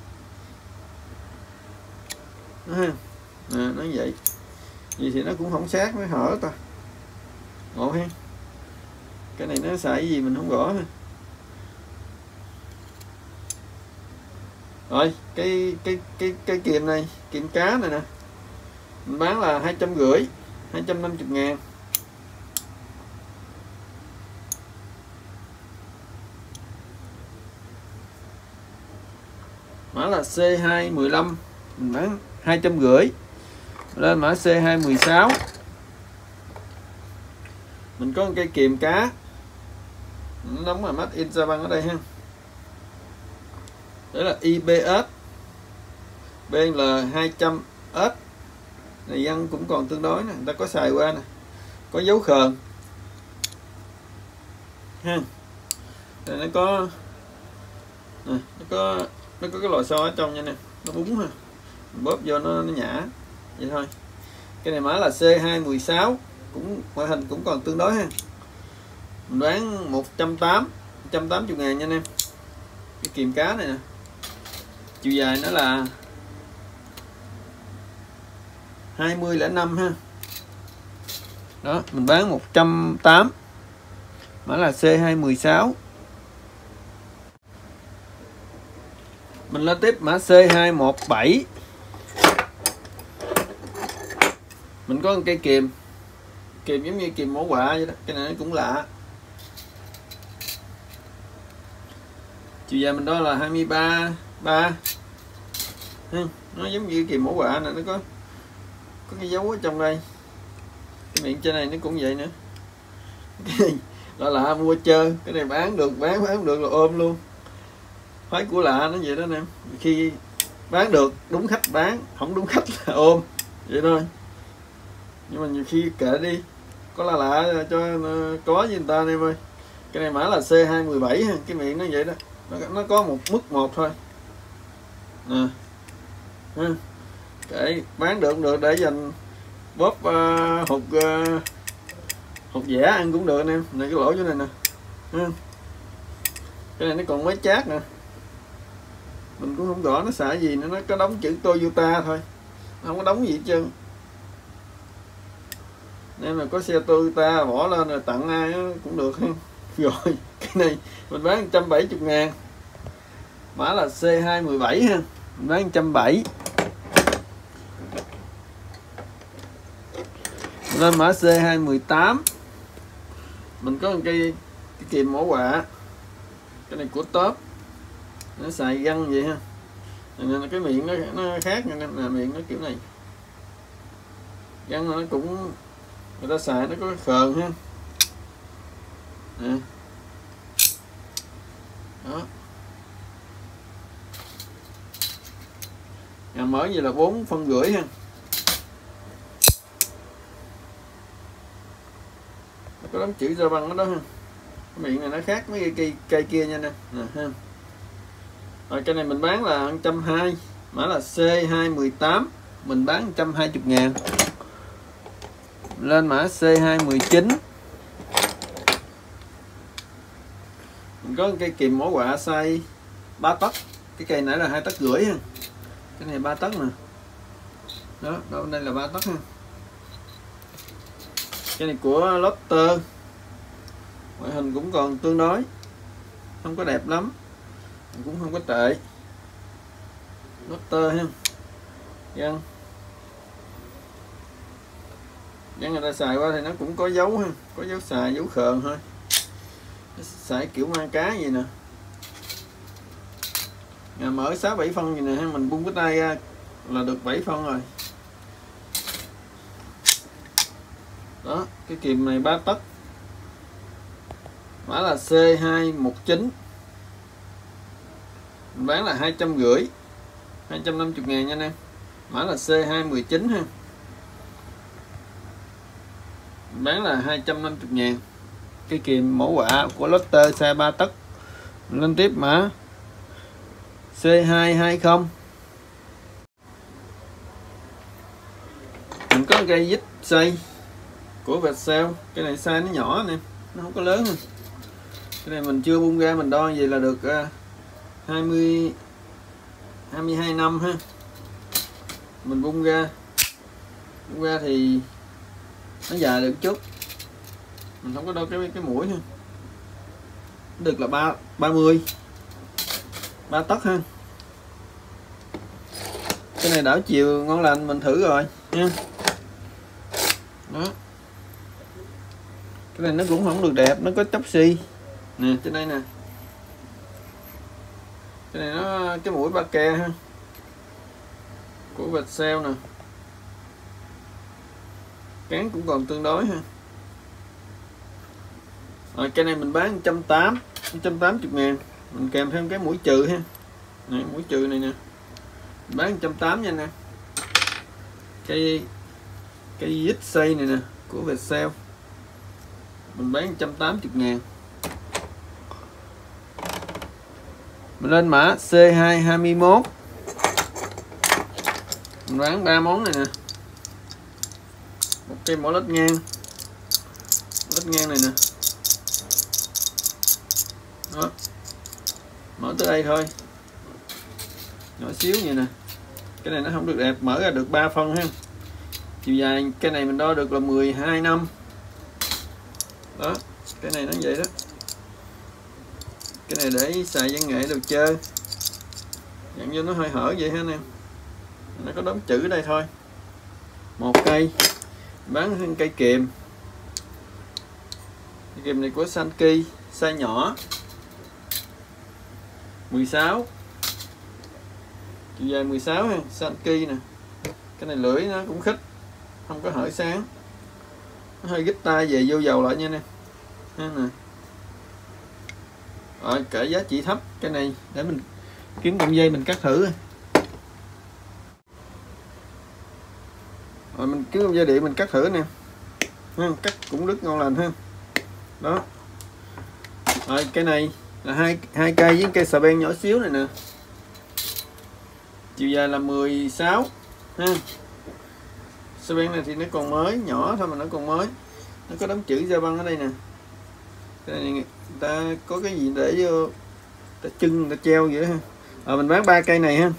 đó ha. Nè nó vậy gì thì nó cũng không sát, nó hở ta ngộ ha. Cái này nó xài cái gì mình không rõ ha. Rồi cái cái cái cái kìm này, kìm cá này nè, mình bán là hai trăm rưỡi, hai trăm năm mươi ngàn. Mã là C hai một lăm, mình bán hai trăm rưỡi. Lên mã C hai một sáu, mình có một cây kìm cá, nó đóng là mắt in Gia Băng ở đây ha. Đấy là i bê ét bê en lờ hai trăm S này, dân cũng còn tương đối nè, người ta có xài qua nè, có dấu khờn ha. Đây nó có nè, nó có nó có cái lò xo ở trong nha nè, nó búng ha, mình bóp vô nó, nó nhả vậy thôi. Cái này mã là C hai một sáu, cũng ngoại hình cũng còn tương đối ha, mình bán một trăm tám mươi ngàn nha anh em. Cái kìm cá này nè, chiều dài nó là hai mươi lẻ năm ha, đó mình bán một trăm tám mươi, mã là C hai một sáu. Mình lên tiếp mã C hai một bảy, mình có một cây kìm, kìm giống như kìm mẫu quạ vậy đó. Cái này nó cũng lạ, chiều dài mình đo là hai mươi ba ba, nó giống như kìm mẫu quạ này, nó có có cái dấu ở trong đây, cái miệng trên này nó cũng vậy nữa. Cái này lạ lạ mua chơi, cái này bán được bán bán được là ôm luôn, phái của lạ nó vậy đó nè. Khi bán được đúng khách bán, không đúng khách là ôm vậy thôi. Nhưng mà nhiều khi kệ đi, có là lạ cho có với người ta em ơi. Cái này mã là C hai một bảy ha, cái miệng nó vậy đó, nó, nó có một mức một thôi nè ha. Kệ bán được cũng được, để dành bóp uh, hột uh, hột dẻ ăn cũng được anh em. Này cái lỗ chỗ này nè ha. Cái này nó còn mấy chát nè, mình cũng không rõ nó xài gì nữa, nó có đóng chữ Toyota thôi, nó không có đóng gì hết trơn. Nên mà có xe Toyota bỏ lên rồi tặng ai cũng được ha. Rồi cái này mình bán một trăm bảy mươi ngàn, mã là C hai một bảy ha, mình bán một trăm bảy mươi. Lên mã C hai một tám, mình có một cây cái kìm mẫu quạ, cái này của top, nó xài găng vậy ha. Nên cái miệng nó nó khác nha, nên là miệng nó kiểu này, găng nó cũng người ta xài nó có cái khờn ha nè. Đó nhà mở gì là bốn phân rưỡi ha, nó có đóng chữ Gia Băng ở đó ha. Cái miệng này nó khác mấy cây cây, cây kia nha nè, nè ha. Rồi cái này mình bán là một trăm hai mươi, mã là C hai một tám, mình bán một trăm hai mươi ngàn. Lên mã C hai một chín. Mình có cây kìm mỏ quạ size ba tấc. Cái cây nãy là hai tấc rưỡi ha. Cái này ba tấc nè. Đó, đó đây là ba tấc ha. Cái này của Lotte. Ngoại hình cũng còn tương đối, không có đẹp lắm, cũng không có tệ. Lotte ha. Dân Dân người ta xài qua thì nó cũng có dấu ha, có dấu xài, dấu khờn thôi. Xài kiểu mang cá gì nè. Nhà mở sáu bảy phân gì nè ha, mình bung cái tay ra là được bảy phân rồi. Đó, cái kìm này ba tấc. Mã là C hai một chín. Mình bán là hai trăm rưỡi, hai trăm năm mươi ngàn nha anh em. Mã là C hai một chín ha. Mình bán là hai trăm năm mươi ngàn. Cái kìm mẫu quạ của Lotte size ba tấc. Mình lên tiếp mã C hai hai không. Mình có cây dít xây của Vietcell. Cái này size nó nhỏ nè, nó không có lớn hơn. Cái này mình chưa bung ra, mình đo vậy là được uh, hai mươi hai mươi hai năm ha. Mình bung ra bung ra thì nó dài được chút. Mình không có đo cái cái mũi ha. Được là ba ba mươi ba tấc ha. Cái này đảo chiều ngon lành, mình thử rồi nha. Đó. Cái này nó cũng không được đẹp, nó có chóc xi nè, trên đây nè. Cái này nó cái mũi ba ke ha, của Vietcell nè. Cán cũng còn tương đối ha. Rồi cái này mình bán một trăm tám mươi, một trăm tám mươi ngàn. Mình kèm thêm cái mũi trừ ha. Này, mũi trừ này nè. Mình bán một trăm tám mươi nha nè. Cây cây dít xây này nè, của Vietcell. Mình bán một trăm tám mươi ngàn. Mình lên mã C hai hai mốt. Mình bán ba món này nè. Một cây mỏ lết ngang. Lết ngang này nè. Đó. Mở tới đây thôi. Nhỏ xíu vậy nè. Cái này nó không được đẹp, mở ra được ba phân ha. Chiều dài cái này mình đo được là mười hai năm. Đó, cái này nó vậy đó. Cái này để xài văn nghệ đồ chơi. Dặn vô nó hơi hở vậy ha anh em. Nó có đóng chữ ở đây thôi. Một cây. Bán cây kìm. Cây kìm này của Sankey, size nhỏ. mười sáu. Chiều dài mười sáu ha, Sankey nè. Cái này lưỡi nó cũng khít, không có hở sáng. Nó hơi gít tay về vô dầu lại nha nè. Ha nè. Rồi cả giá trị thấp. Cái này để mình kiếm cọng dây mình cắt thử. Rồi mình kiếm cọng dây điện mình cắt thử nè. Ha, cắt cũng rất ngon lành ha. Đó. Rồi cái này là hai hai cây với cây xà beng nhỏ xíu này nè. Chiều dài là mười sáu ha. Xà beng này thì nó còn mới, nhỏ thôi mà nó còn mới. Nó có đóng chữ da băng ở đây nè. Cái này người ta có cái gì để vô ta chân ta treo vậy ha. Rồi mình bán ba cây này ha.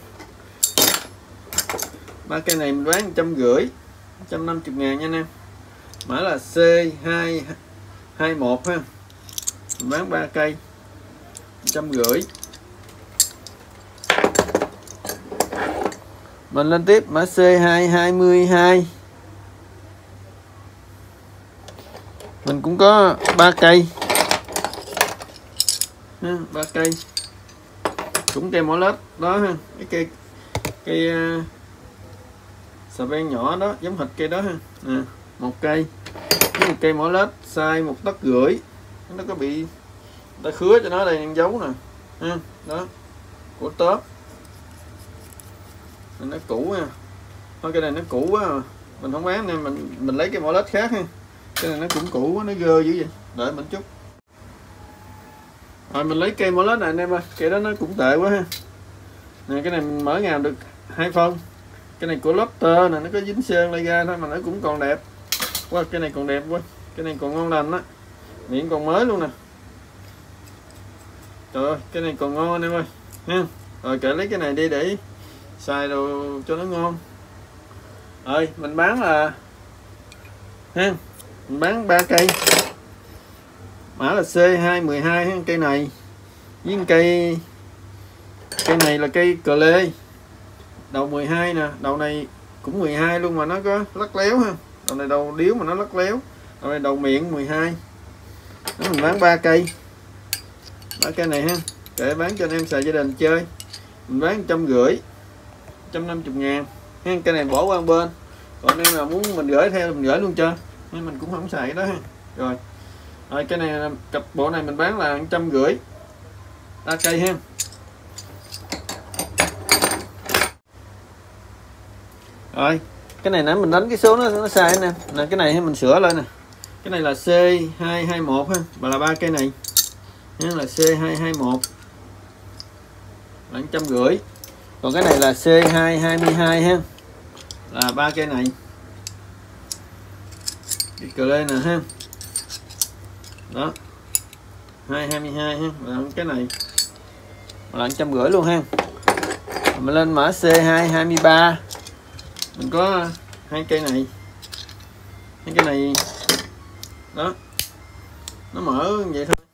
Ba cây này mình bán một trăm rưỡi, một trăm năm mươi ngàn nha anh em. Mã là C hai hai mốt ha. Mình bán ba cây một trăm rưỡi. Mình lên tiếp mã C hai hai hai. Mình cũng có ba cây. Ha, ba cây. Cũng cây mỏ lết đó ha. Cái cây cây uh, xà beng nhỏ đó, giống hệt cây đó ha. Nè, một cây. Với một cây mỏ lết size một tấc rưỡi. Nó có bị ta khứa cho nó đây dấu nè. Ha, đó. Của top. Nó cũ ha. Thôi cái này nó cũ quá à. Mình không bán nên mình mình lấy cái mỏ lết khác ha. Cái này nó cũng cũ quá, nó gơ dữ vậy. Đợi mình chút. Rồi mình lấy cây Molet này anh em ơi, cây đó nó cũng tệ quá ha. Nè cái này mình mở ngàm được hai phân. Cái này của Lobster nè, nó có dính sơn lại ra thôi mà nó cũng còn đẹp. Wow, cái này còn đẹp quá. Cái này còn ngon lành á. Miệng còn mới luôn nè. Trời ơi, cái này còn ngon anh em ơi. Ha. Rồi kệ lấy cái này đi để xài đồ cho nó ngon. Rồi, mình bán là ha, mình bán ba cây. Mã là C hai một hai ha, cây này. Với cây cây này là cây cờ lê. Đầu mười hai nè, đầu này cũng mười hai luôn mà nó có lắc léo ha. Đầu này đầu điếu mà nó lắc léo. Đầu này đầu miệng mười hai. Đó, mình bán ba cây. Ba cây này ha, để bán cho anh em xài gia đình chơi. Mình bán một trăm rưỡi, một trăm năm mươi ngàn. Ha, cây này bỏ qua một bên. Còn em nào muốn mình gửi theo mình gửi luôn cho. Nhưng mình cũng không xài cái đó ha. Rồi. Rồi cái này cặp bộ này mình bán là một trăm rưỡi. Ba cây ha. Rồi, cái này nãy mình đánh cái số nó nó sai nè. Nè cái này mình sửa lên nè. Cái này là C hai hai một ha, và là ba cây này. Nó là C hai hai một. Là một trăm rưỡi. Còn cái này là C hai hai hai ha. Là ba cây này. Cái cờ lê nè ha. Đó. hai hai hai ha, là cái này. Là một trăm rưỡi luôn ha. Mình lên mã C hai hai ba. Mình có hai cây này. Hai cây này đó. Nó mở vậy thôi.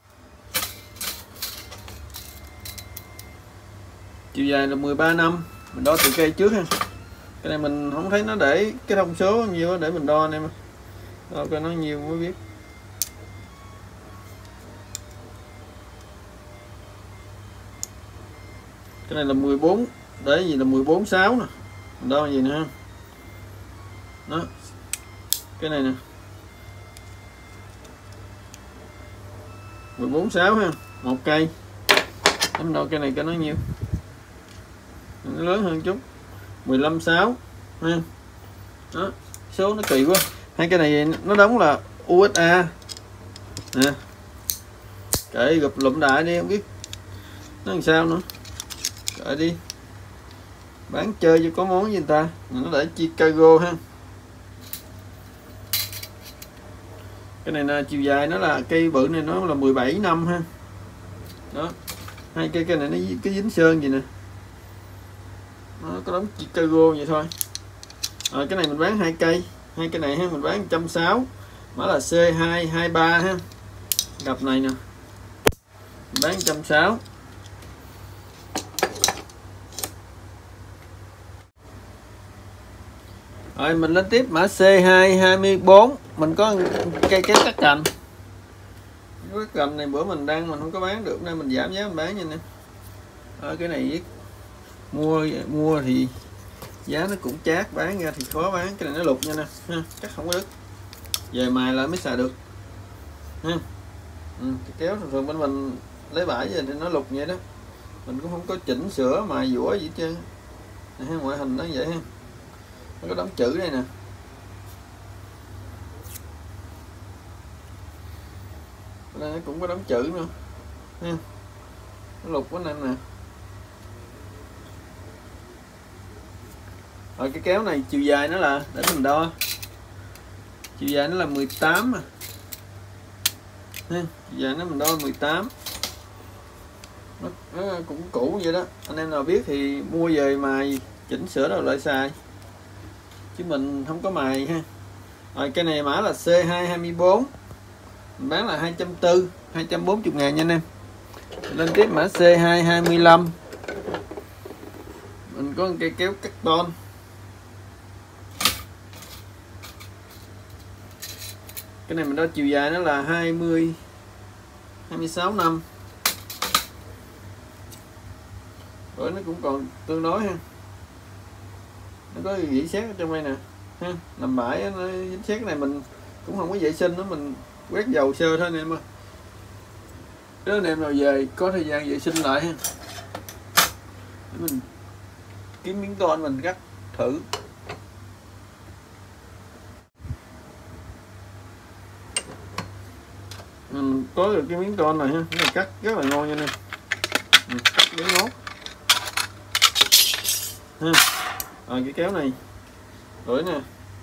Chiều dài là mười ba năm. Mình đo từ cây trước ha. Cái này mình không thấy nó để cái thông số nhiêu để mình đo anh em. Đo coi nó nhiều mới biết. Cái này là mười bốn, để gì là mười bốn sáu nè. Mình đo gì nữa ha. Đó. Cái này nè. mười bốn sáu ha, một cây. Em đo cây này cho nó nhiêu. Nó lớn hơn chút. mười lăm sáu ha. Đó, số nó kỳ quá. Hai cái này nó đóng là u ét a. Nè. Kệ gụp lụm đại đi không biết nó làm sao nữa. Kệ đi. Bán chơi cho có món gì người ta. Nó để Chicago ha. Cái này là chiều dài nó là cây bự này nó là mười bảy năm ha. Đó. Hai cây cây này nó cái dính sơn gì nè. Nó có đóng Chicago vậy thôi. Rồi cái này mình bán hai cây. Hai cây này ha mình bán một trăm sáu mươi. Mã là C hai hai ba ha. Cặp này nè. Mình bán một trăm sáu mươi. Rồi mình lên tiếp mã C hai hai bốn. Mình có cây kéo cắt cành. Cái cành này bữa mình đang mình không có bán được nên mình giảm giá mình bán nha nè. Ở cái này mua mua thì giá nó cũng chát, bán ra thì khó bán. Cái này nó lục nha nè ha, chắc không có đứt. Về mài lại mới xài được ha. Ừ, cái kéo thường thường bên mình lấy bãi về thì nó lục vậy đó. Mình cũng không có chỉnh sửa mài dũa gì hết trơn. Ha, ngoại hình nó vậy ha. Nó có đóng chữ đây nè. Đây nó cũng có đóng chữ nữa ha. Nó lục quá em nè. Rồi cái kéo này chiều dài nó là để mình đo. Chiều dài nó là mười tám à. Ha, chiều dài nó mình đo mười tám. Nó, nó cũng cũ vậy đó. Anh em nào biết thì mua về mài chỉnh sửa rồi lại xài. Chứ mình không có mài ha. Rồi cái này mã là C hai hai bốn. Mình bán là hai trăm bốn mươi, hai trăm bốn mươi ngàn nha anh em. Lên tiếp mã C hai hai lăm. Mình có một cây kéo carbon. Cái này mình đo chiều dài nó là hai mươi, hai mươi sáu năm. Rồi nó cũng còn tương đối ha. Nó có gỉ sét ở trong đây nè ha. Nằm bãi nó dính sét này mình cũng không có vệ sinh nữa, mình quét dầu sơ thôi anh em ơi. Nếu anh em nào về có thời gian vệ sinh lại ha. Để mình kiếm miếng tôn mình cắt thử. mình có được cái miếng con này ha, cái này cắt rất là ngon nha anh em. Mình cắt miếng ngót ha. Rồi cái kéo này đổi nè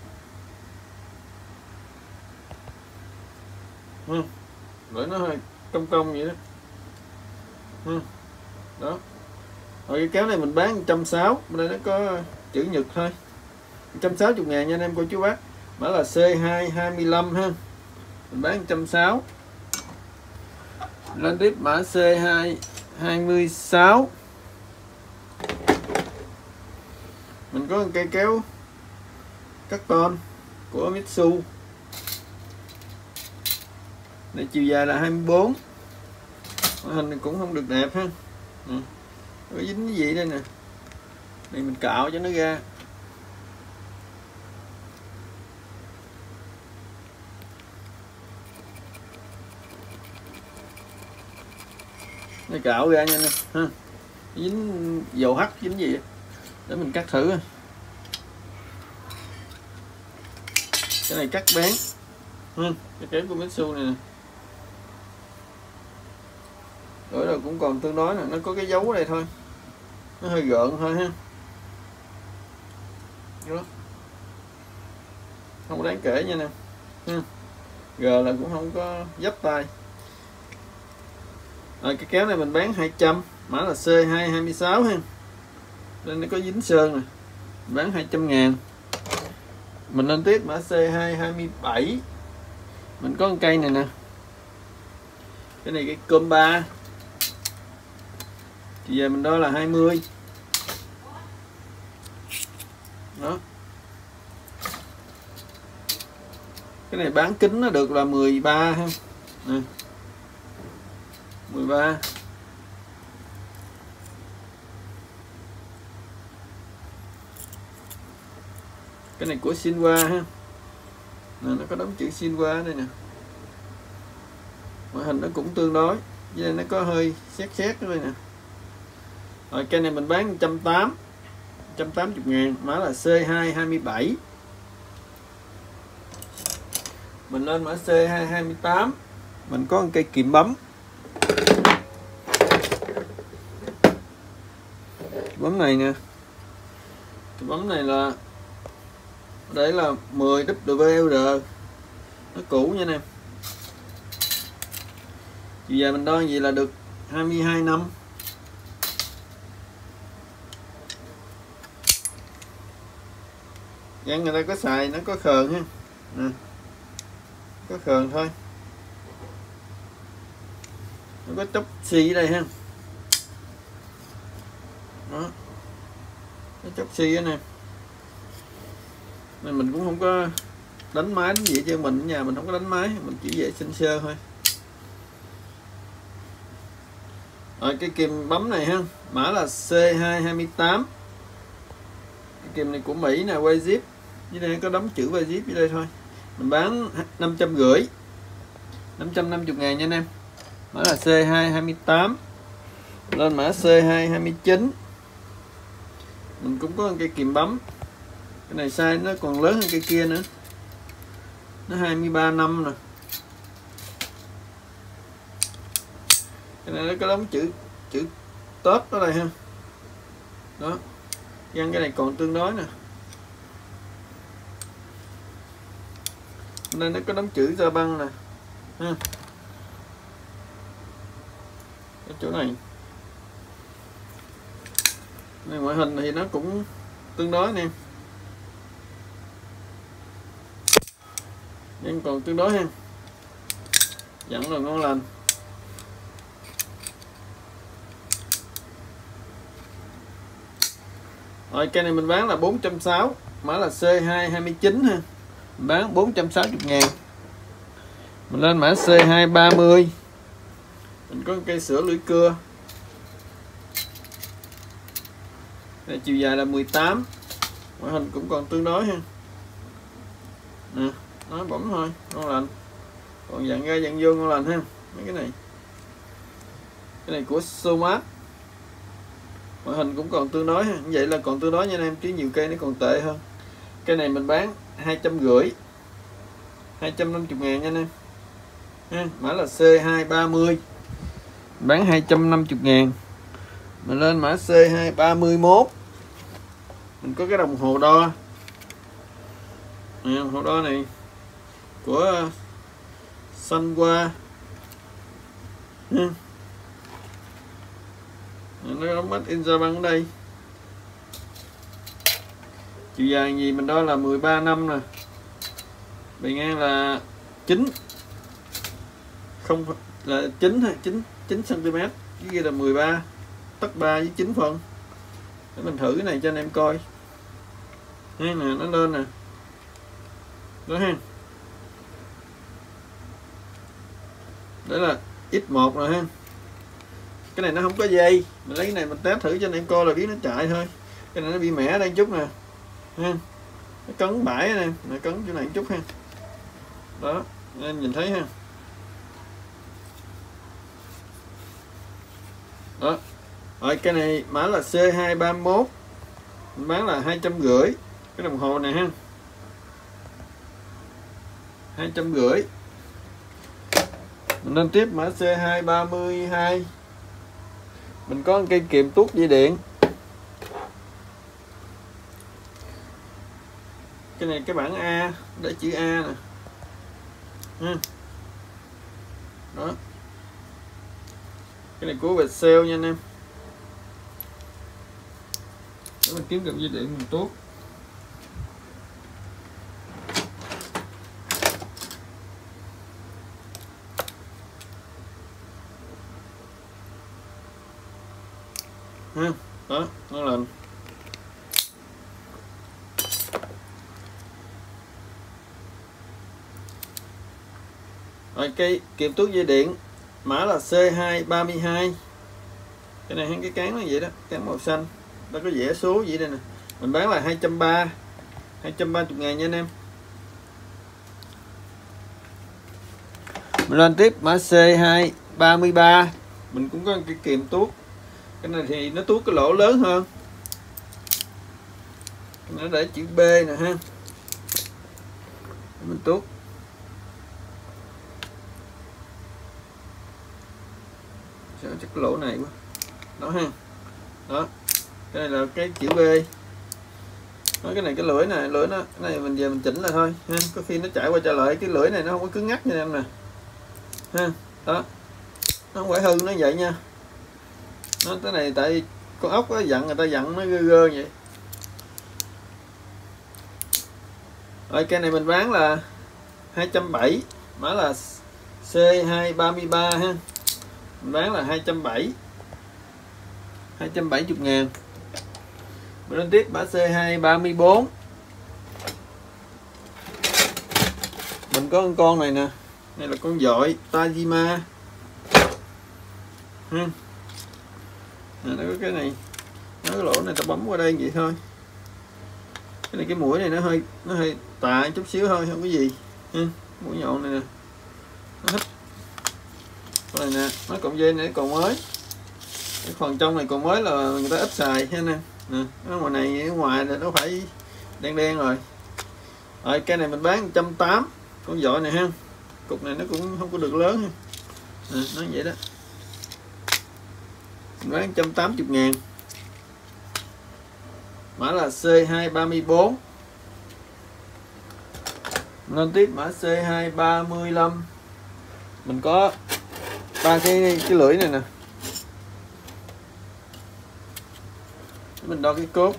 ha, đổi nó hơi cong cong vậy đó ha. Đó. Rồi cái kéo này mình bán một trăm sáu mươi, bên đây nó có chữ Nhật thôi, một trăm sáu mươi ngàn nha anh em cô chú bác, mã là C hai hai mươi lăm ha, mình bán một trăm sáu mươi. Lên tiếp mã C hai hai mươi sáu, mình có một cây kéo carbon của Mitsu này, chiều dài là hai mươi bốn, hình này cũng không được đẹp ha. Ừ. Có dính cái gì đây nè, này mình cạo cho nó ra. Này cạo ra nha nè ha, dính dầu hắt dính gì để mình cắt thử. Cái này cắt bén ha, cái kéo của Mitsu này nè, đổi rồi cũng còn tương đối nè, nó có cái dấu ở đây thôi, nó hơi gợn thôi ha. Đó. Không đáng kể nha nè ha. G là cũng không có dấp tay. Rồi cái kéo này mình bán hai trăm, mã là C hai hai mươi sáu ha, nên nó có dính sơn nè, bán hai trăm ngàn. Mình lên tiếp mã C hai hai mươi bảy, mình có một cây này nè, cái này cái cơm ba, thì giờ mình đo là hai mươi. Đó. Cái này bán kính nó được là mười ba ha. Nè. mười ba. Cái này của Shinwa ha. Nè, nó có đóng chữ Shinwa đây nè. Ngoại hình nó cũng tương đối, với đây nó có hơi xét xét ở đây nè. Rồi cây này mình bán một trăm tám mươi, một trăm tám mươi ngàn, mã là C hai hai mươi bảy. Mình lên mã C hai hai mươi tám, mình có một cây kìm bấm. Bấm này nè, cái bấm này là đây là mười W L, nó cũ nha em. Chiều dài mình đo gì là được hai mươi hai năm. Gan người ta có xài nó có khờn ha, nè, có khờn thôi, nó có chốc xi ở đây ha. Đó, cái chốc xi nè, nên mình cũng không có đánh máy đánh gì chứ, mình ở nhà mình không có đánh máy, mình chỉ vệ sinh sơ thôi. Rồi cái kìm bấm này ha, mã là C hai hai mươi tám. Cái kìm này của Mỹ nè, quay zip, dưới đây có đóng chữ quay zip dưới đây thôi. Mình bán năm trăm rưỡi, năm trăm năm mươi ngàn nha anh em. Mã là C hai hai mươi tám. Lên mã C hai hai mươi chín. Mình cũng có một cây kìm bấm. Cái này size nó còn lớn hơn cây kia nữa, nó hai mươi ba năm nè. Cái này nó có đóng chữ chữ top ở đây ha. Đó, găng cái này còn tương đối nè, nên nó có đóng chữ ra băng nè ha. Cái chỗ này, này ngoại hình thì nó cũng tương đối nè, nhưng còn tương đối ha, vẫn là ngon lành. Rồi cây này mình bán là bốn trăm sáu mươi, mã là C hai hai mươi chín ha, mình bán bốn trăm sáu mươi ngàn. Mình lên mã C hai ba mươi, mình có cây sữa lưỡi cưa này, chiều dài là mười tám, ngoại hình cũng còn tương đối ha. Nè, nó bấm thôi, ngon lành, còn dặn ra dặn vô ngon lành ha. Mấy cái này, cái này của Somat, ngoại hình cũng còn tương đối ha. Vậy là còn tương đối nha anh em, chứ nhiều cây nó còn tệ hơn. Cây này mình bán hai trăm rưỡi, hai trăm năm mươi ngàn nha anh em. ha. Mã là C hai ba mươi, bán hai trăm năm mươi ngàn. Mình lên mã C hai ba mốt, mình có cái đồng hồ đo. Đồng hồ đo này của Sunwa, nó đóng mắt in ra băng ở đây. Chiều dài gì mình đo là mười ba năm nè, bề ngang là chín, không là chín hay chín chín xăng-ti-mét, cái kia là mười ba, tấc ba với chín phân. Để mình thử cái này cho anh em coi. Nè, nó lên nè, đó ha. Đó là X một rồi ha. Cái này nó không có dây, mình lấy cái này mình test thử cho anh em coi là biết nó chạy thôi. Cái này nó bị mẻ đây chút nè ha, nó cấn bãi nè, nó cấn chỗ này một chút ha. Đó, em nhìn thấy ha. Đó. Rồi cái này mã là C hai ba mốt, mình bán là hai trăm rưỡi cái đồng hồ này ha, hai trăm rưỡi. Mình lên tiếp mã C hai ba hai, mình có cây kiềm tuốt dây điện. Cái này cái bảng A, để chữ A nè ha. Đó, cái này của Viettel nha anh em. Để mình kiếm được dây điện mình tốt. Ha, đó, nó lên. Rồi cây kiềm tuốt dây điện mã là C hai ba hai. Cái này cái cán nó vậy đó, cán màu xanh, nó có vẽ số vậy đây nè. Mình bán là hai trăm ba mươi, hai trăm ba mươi ngàn nha anh em. Mình lên tiếp mã C hai ba ba, mình cũng có cái kiềm tuốt. Cái này thì nó tuốt cái lỗ lớn hơn, nó để chữ B nè ha. Mình tuốt. Sao chắc cái lỗ này quá. Đó ha. Đó. Cái này là cái chữ B. Đó, cái này cái lưỡi này, lưỡi nó cái này mình về mình chỉnh lại thôi ha. Có khi nó chạy qua trả lại, cái lưỡi này nó không có cứng ngắc như em nè. Ha. Đó. Nó không phải hư nó vậy nha. Nó cái này tại con ốc nó dặn, người ta dặn nó gơ gơ vậy. Rồi cây này mình bán là hai trăm bảy mươi, mã là C hai ba ba ha. Mình bán là hai trăm bảy mươi, hai trăm bảy mươi ngàn. Mình lên tiếp mã C hai ba bốn. Mình có con này nè. Đây là con dội Tajima. Ha. Nè, nó có cái này, nó cái lỗ này ta bấm qua đây vậy thôi. Cái này cái mũi này nó hơi nó hơi tạ chút xíu thôi, không có gì. Ha. Mũi nhọn này nè. Nó hít. Cái này nè, nó cọng dây này còn mới. Cái phần trong này còn mới là người ta ít xài ha nè. Nè, ở ngoài này ở ngoài là nó phải đen đen rồi. Rồi cái này mình bán một trăm tám mươi, con dội này ha. Cục này nó cũng không có được lớn ha. Nè, nó vậy đó. Mình bán một trăm tám mươi ngàn. Mã là C hai ba bốn. Lên tiếp mã C hai ba lăm. Mình có ba cái cái lưỡi này nè. Mình đo cái cốt.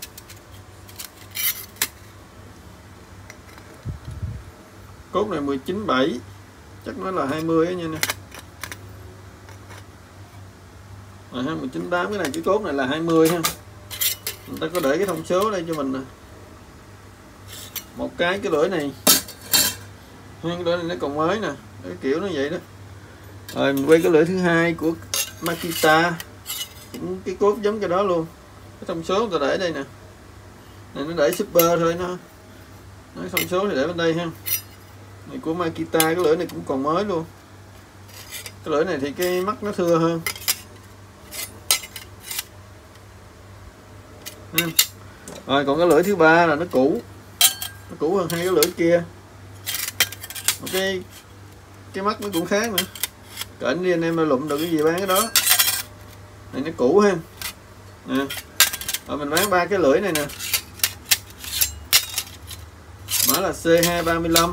Cốt này mười chín bảy, chắc nó là hai mươi á nha nè. Rồi ha, mười chín tám, cái này cái cốt này là hai mươi ha. Người ta có để cái thông số đây cho mình nè. Một cái cái lưỡi này. Cái lưỡi này nó còn mới nè, cái kiểu nó vậy đó. Rồi mình quay cái lưỡi thứ hai của Makita, cũng cái cốt giống cái đó luôn. Cái thông số người ta để đây nè. Này nó để super thôi, nó nói thông số thì để bên đây ha. Này của Makita, cái lưỡi này cũng còn mới luôn. Cái lưỡi này thì cái mắt nó thưa hơn. Ha. Rồi còn cái lưỡi thứ ba là nó cũ, nó cũ hơn hai cái lưỡi kia. Một cái cái mắt nó cũng khác nữa. Cỡ đi anh em mà lụm được cái gì bán cái đó. Này nó cũ ha. Nè. Rồi mình bán ba cái lưỡi này nè. Mã là C hai ba lăm.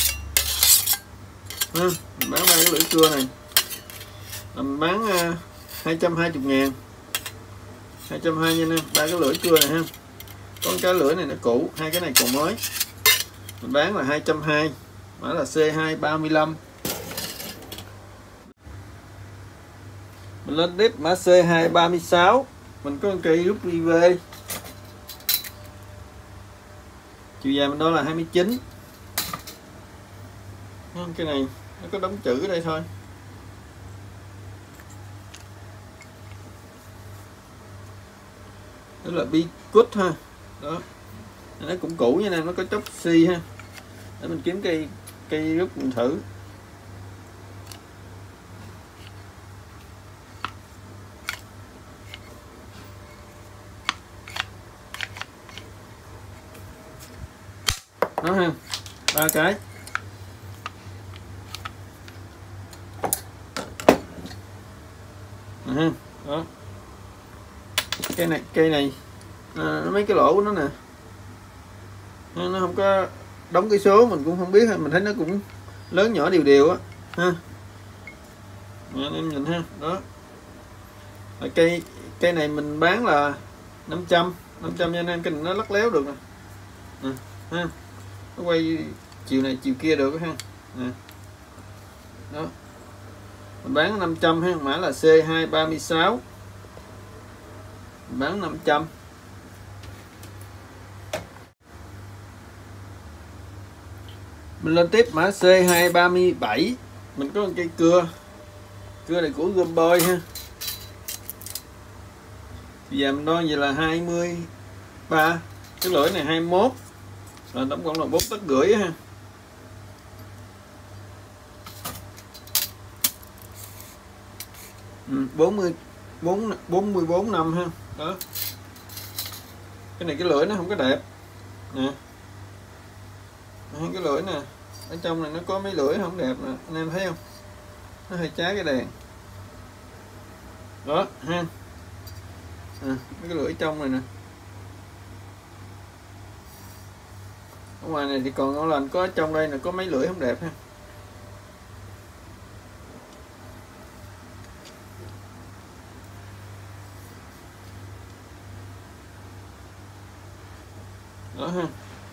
Ha, mình bán ba cái lưỡi cưa này. Mình bán uh, hai trăm hai mươi ngàn. hai trăm hai mươi nha em, ba cái lưỡi cưa này ha. Con cái lưỡi này nó cũ, hai cái này còn mới. Mình bán là hai trăm hai mươi. Mã là C hai ba lăm. Mình lên tiếp mã C hai ba sáu. Mình có một cây rút rờ vê. Chiều dài mình đó là hai mươi chín. Cái này nó có đóng chữ ở đây thôi. Đó là bi cút ha. Đó. Nó cũng cũ như này, nó có chốc xi ha. Để mình kiếm cây cây rút mình thử. Đó ha. Ba cái. Ha. Đó. Cây này cây này à, mấy cái lỗ của nó nè, nó không có đóng cái số, mình cũng không biết, mình thấy nó cũng lớn nhỏ đều đều á ha. Anh em nhìn ha. Đó. Rồi cây cây này mình bán là năm trăm nha anh em. Cái này nó lắc léo được nè. Nè ha. Nó quay chiều này chiều kia được ha. Nè. Đó. Mình bán năm trăm ha, mã là C hai ba sáu. Mình bán năm trăm. Mình lên tiếp mã C hai ba bảy. Mình có một cây cưa. Cưa này của Gameboy ha. Bây giờ mình đo vậy là hai mươi ba. Cái lưỡi này hai mươi mốt. Rồi tổng cộng là bốn tấc rưỡi ha. Ừ, bốn mươi bốn bốn mươi bốn năm ha. Đó. Cái này cái lưỡi nó không có đẹp. Nè. Cái lưỡi nè. Ở trong này nó có mấy lưỡi không đẹp nè, anh em thấy không? Nó hơi trái cái đèn. Đó ha. À, cái lưỡi trong này nè. Ở ngoài này thì còn ngon lành, có trong đây là có mấy lưỡi không đẹp ha. Đó ha.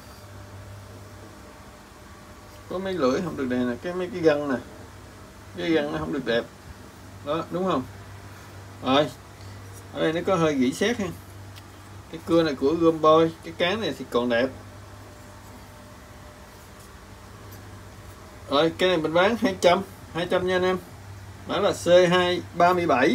Có mấy lưỡi không được đẹp nè, cái mấy cái gân nè, cái gân nó không được đẹp. Đó, đúng không? Rồi ở đây nó có hơi gỉ sét ha. Cái cưa này của Gameboy, cái cán này thì còn đẹp. Rồi cái này mình bán hai trăm hai trăm nha anh em. Đó là C hai ba bảy.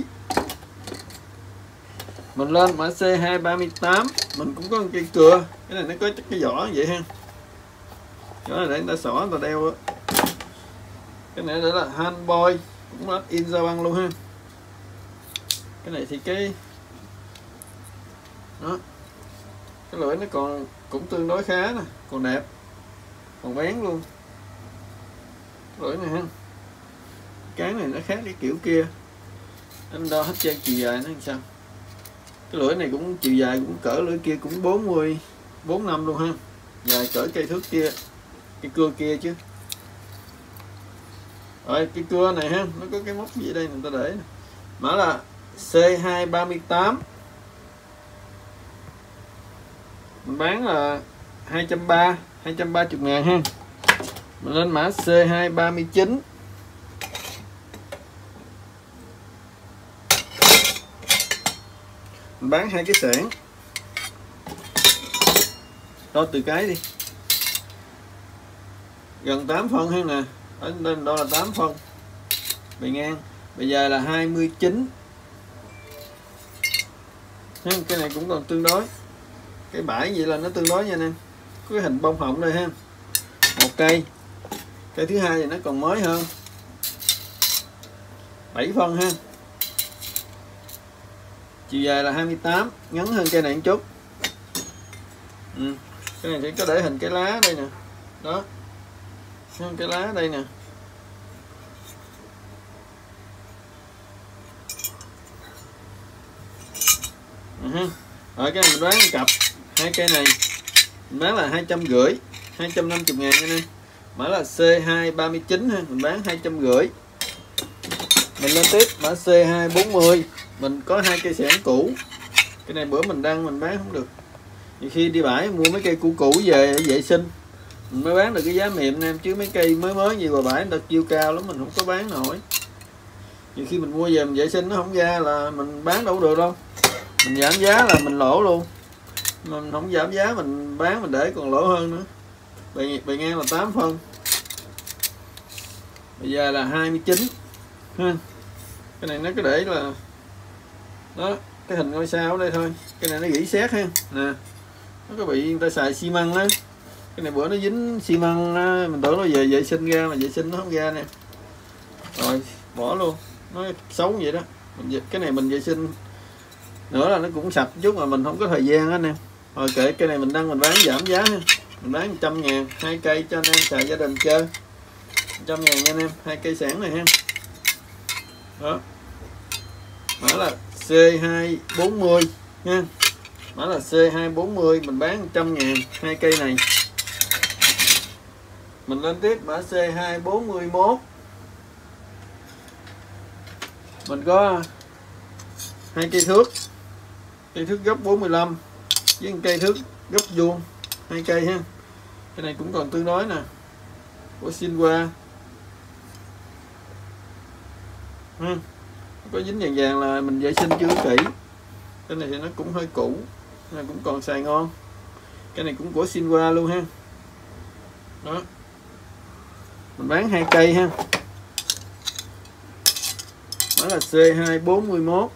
Mình lên mã C hai ba tám. Mình cũng có một cây cưa. Cái này nó có cái vỏ vậy ha. Đó là để người ta xỏ người ta đeo á. Cái này đó là Handboy, cũng là in ra băng luôn ha. Cái này thì cái đó, cái lưỡi nó còn cũng tương đối khá nè, còn đẹp, còn bén luôn. Cái lưỡi này ha, cán này nó khác cái kiểu kia. Em đo hết trơn chiều dài nó làm sao. Cái lưỡi này cũng chiều dài cũng cỡ lưỡi kia cũng bốn mươi bốn năm luôn ha, dài cỡ cây thước kia, cái cưa kia chứ. Rồi cái cưa này ha, nó có cái móc gì đây người ta để nè. Mã là C hai ba tám. Mình bán là hai trăm ba mươi, hai trăm ba mươi ngàn ha. Mình lên mã C hai ba chín. Mình bán hai cái xẻng. Đo từ cái đi. Gần tám phân ha nè. Ở đây đó là tám phân. Bề ngang, bề dài là hai mươi chín. Cái này cũng còn tương đối. Cái bãi vậy là nó tương đối nha anh em. Có cái hình bông hồng đây ha. Một cây. Cây thứ hai thì nó còn mới hơn. bảy phân ha. Chiều dài là hai mươi tám, ngắn hơn cây này một chút. Ừ. Cái này chỉ có để hình cái lá đây nè. Đó. Cái lá đây nè. uh-huh. Rồi cái này mình bán cặp hai cây này mình bán là hai trăm rưỡi, hai trăm năm mươi ngàn anh em. Mã là C hai ba chín ha, mình bán hai trăm rưỡi. Mình lên tiếp mã C hai bốn mươi, mình có hai cây xẻng cũ. Cái này bữa mình đăng mình bán không được. Nhiều khi đi bãi mua mấy cây cũ cũ về vệ sinh mình mới bán được cái giá mềm em, chứ mấy cây mới mới gì vào bãi người ta kêu cao lắm mình không có bán nổi. Nhiều khi mình mua về mình vệ sinh nó không ra là mình bán đâu được đâu. Mình giảm giá là mình lỗ luôn. Mình không giảm giá mình bán mình để còn lỗ hơn nữa. Bề, bề ngang là tám phân. Bây giờ là hai mươi chín ha. Cái này nó cứ để là đó, cái hình ngôi sao ở đây thôi. Cái này nó gỉ sét ha nè, nó có bị người ta xài xi măng á. Cái này bữa nó dính xi măng á, mình tưởng nó về vệ sinh ra mà vệ sinh nó không ra nè, rồi bỏ luôn, nó xấu vậy đó. Mình cái này mình vệ sinh nữa là nó cũng sạch chút mà mình không có thời gian á nè. Rồi kệ, cái này mình đăng mình bán giảm giá ha, mình bán một trăm ngàn hai cây cho anh em xài gia đình chơi. một trăm ngàn nha anh em, hai cây xẻng này ha. Đó, mã là C hai bốn mươi nha, mã là C hai bốn mươi, mình bán một trăm ngàn hai cây này. Mình lên tiếp mã C hai bốn mốt, mình có hai cây thước, cây thước gấp bốn mươi lăm với một cây thước gấp vuông, hai cây ha. Cái này cũng còn tương đối nè, của Sinwa ha. Có dính vàng vàng là mình vệ sinh chưa kỹ. Cái này thì nó cũng hơi cũ, cái này cũng còn xài ngon. Cái này cũng của Sinwa luôn ha. Đó, mình bán hai cây ha. Đó là C hai bốn mốt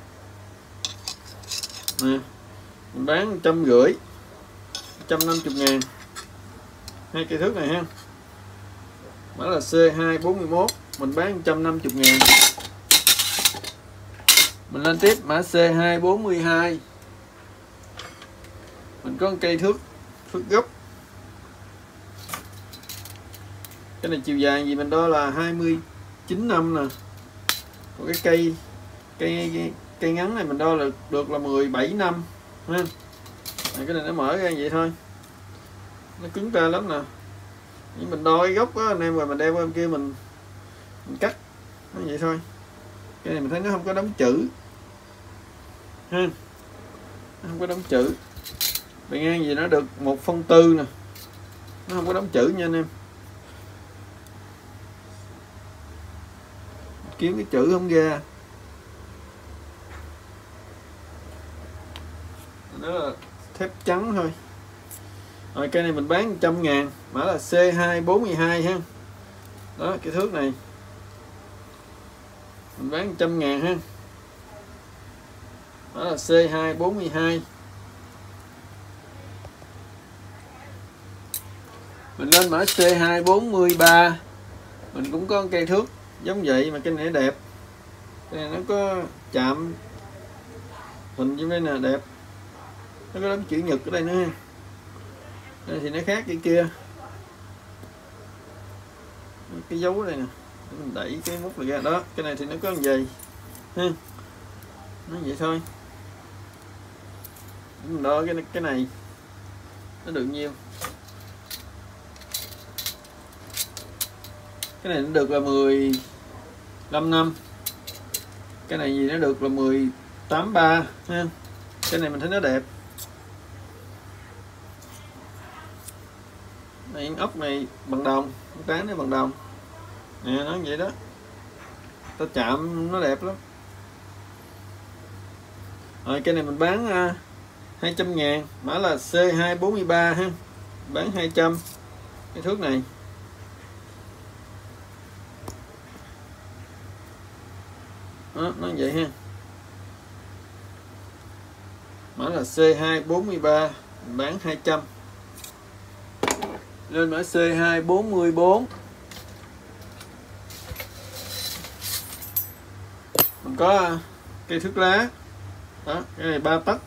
nè, mình bán một trăm rưỡi, một trăm năm mươi ngàn hai cây thước này ha. Đó là C hai bốn mốt, mình bán một trăm năm mươi ngàn. Mình lên tiếp mã C hai bốn hai, mình có một cây thước thước gấp. Cái này chiều dài gì mình đo là hai mươi chín năm nè. Còn cái cây cây cây, cây ngắn này mình đo là được là mười bảy năm ha. Cái này nó mở ra vậy thôi, nó cứng ta lắm nè. Nhưng mình đo cái gốc á anh em, rồi mình đem qua bên kia mình mình cắt nó vậy thôi. Cái này mình thấy nó không có đóng chữ ha, nó không có đóng chữ. Bề ngang gì nó được một phân tư nè, nó không có đóng chữ nha anh em. Kiếm cái chữ không ra, nó là thép trắng thôi. Rồi cây này mình bán một trăm ngàn, mã là C hai bốn hai ha. Đó, cái thước này mình bán một trăm ngàn ha. Đó là C hai bốn hai. Mình lên mã C hai bốn ba, mình cũng có cây thước giống vậy mà cái này đẹp. Cái này nó có chạm hình như đây nè, đẹp. Nó có đóng chữ nhật ở đây nữa ha. Đây thì nó khác cái kia, cái dấu đây nè, mình đẩy cái mút này ra đó. Cái này thì nó có như vậy ha, nó vậy thôi. Mình đo cái cái này nó được nhiêu. Cái này nó được là mười lăm năm. Cái này gì nó được là mười tám ba ha. Cái này mình thấy nó đẹp. Này ốc này bằng đồng, tán nó bằng đồng nè, nó vậy đó. Ta chạm nó đẹp lắm. Rồi cái này mình bán uh, hai trăm ngàn, mã là C hai bốn ba ha, bán hai trăm cái thước này. Đó, nó vậy ha. Mã là C hai bốn ba, mình bán hai trăm. Lên mã C hai bốn bốn, mình có cây thước lá. Đó, cái này ba tấc.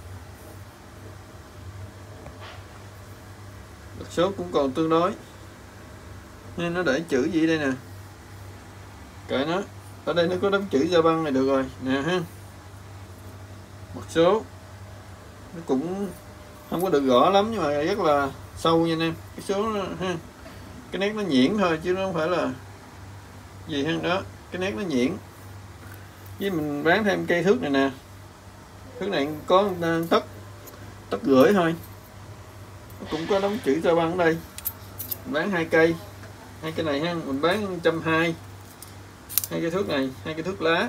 Đất số cũng còn tương đối nên nó để chữ gì đây nè, kệ nó. ở đây nó có đóng chữ Gia Băng này được rồi nè ha. Một số nó cũng không có được rõ lắm nhưng mà rất là sâu nha anh em. Cái số ha, cái nét nó nhuyễn thôi chứ nó không phải là gì ha. Đó, cái nét nó nhuyễn. Với mình bán thêm cây thước này nè, thước này có tấc tấc rưỡi thôi, nó cũng có đóng chữ Gia Băng ở đây. Mình bán hai cây, hai cái này ha, mình bán một trăm hai mươi. Hai cái thước này, hai cái thước lá,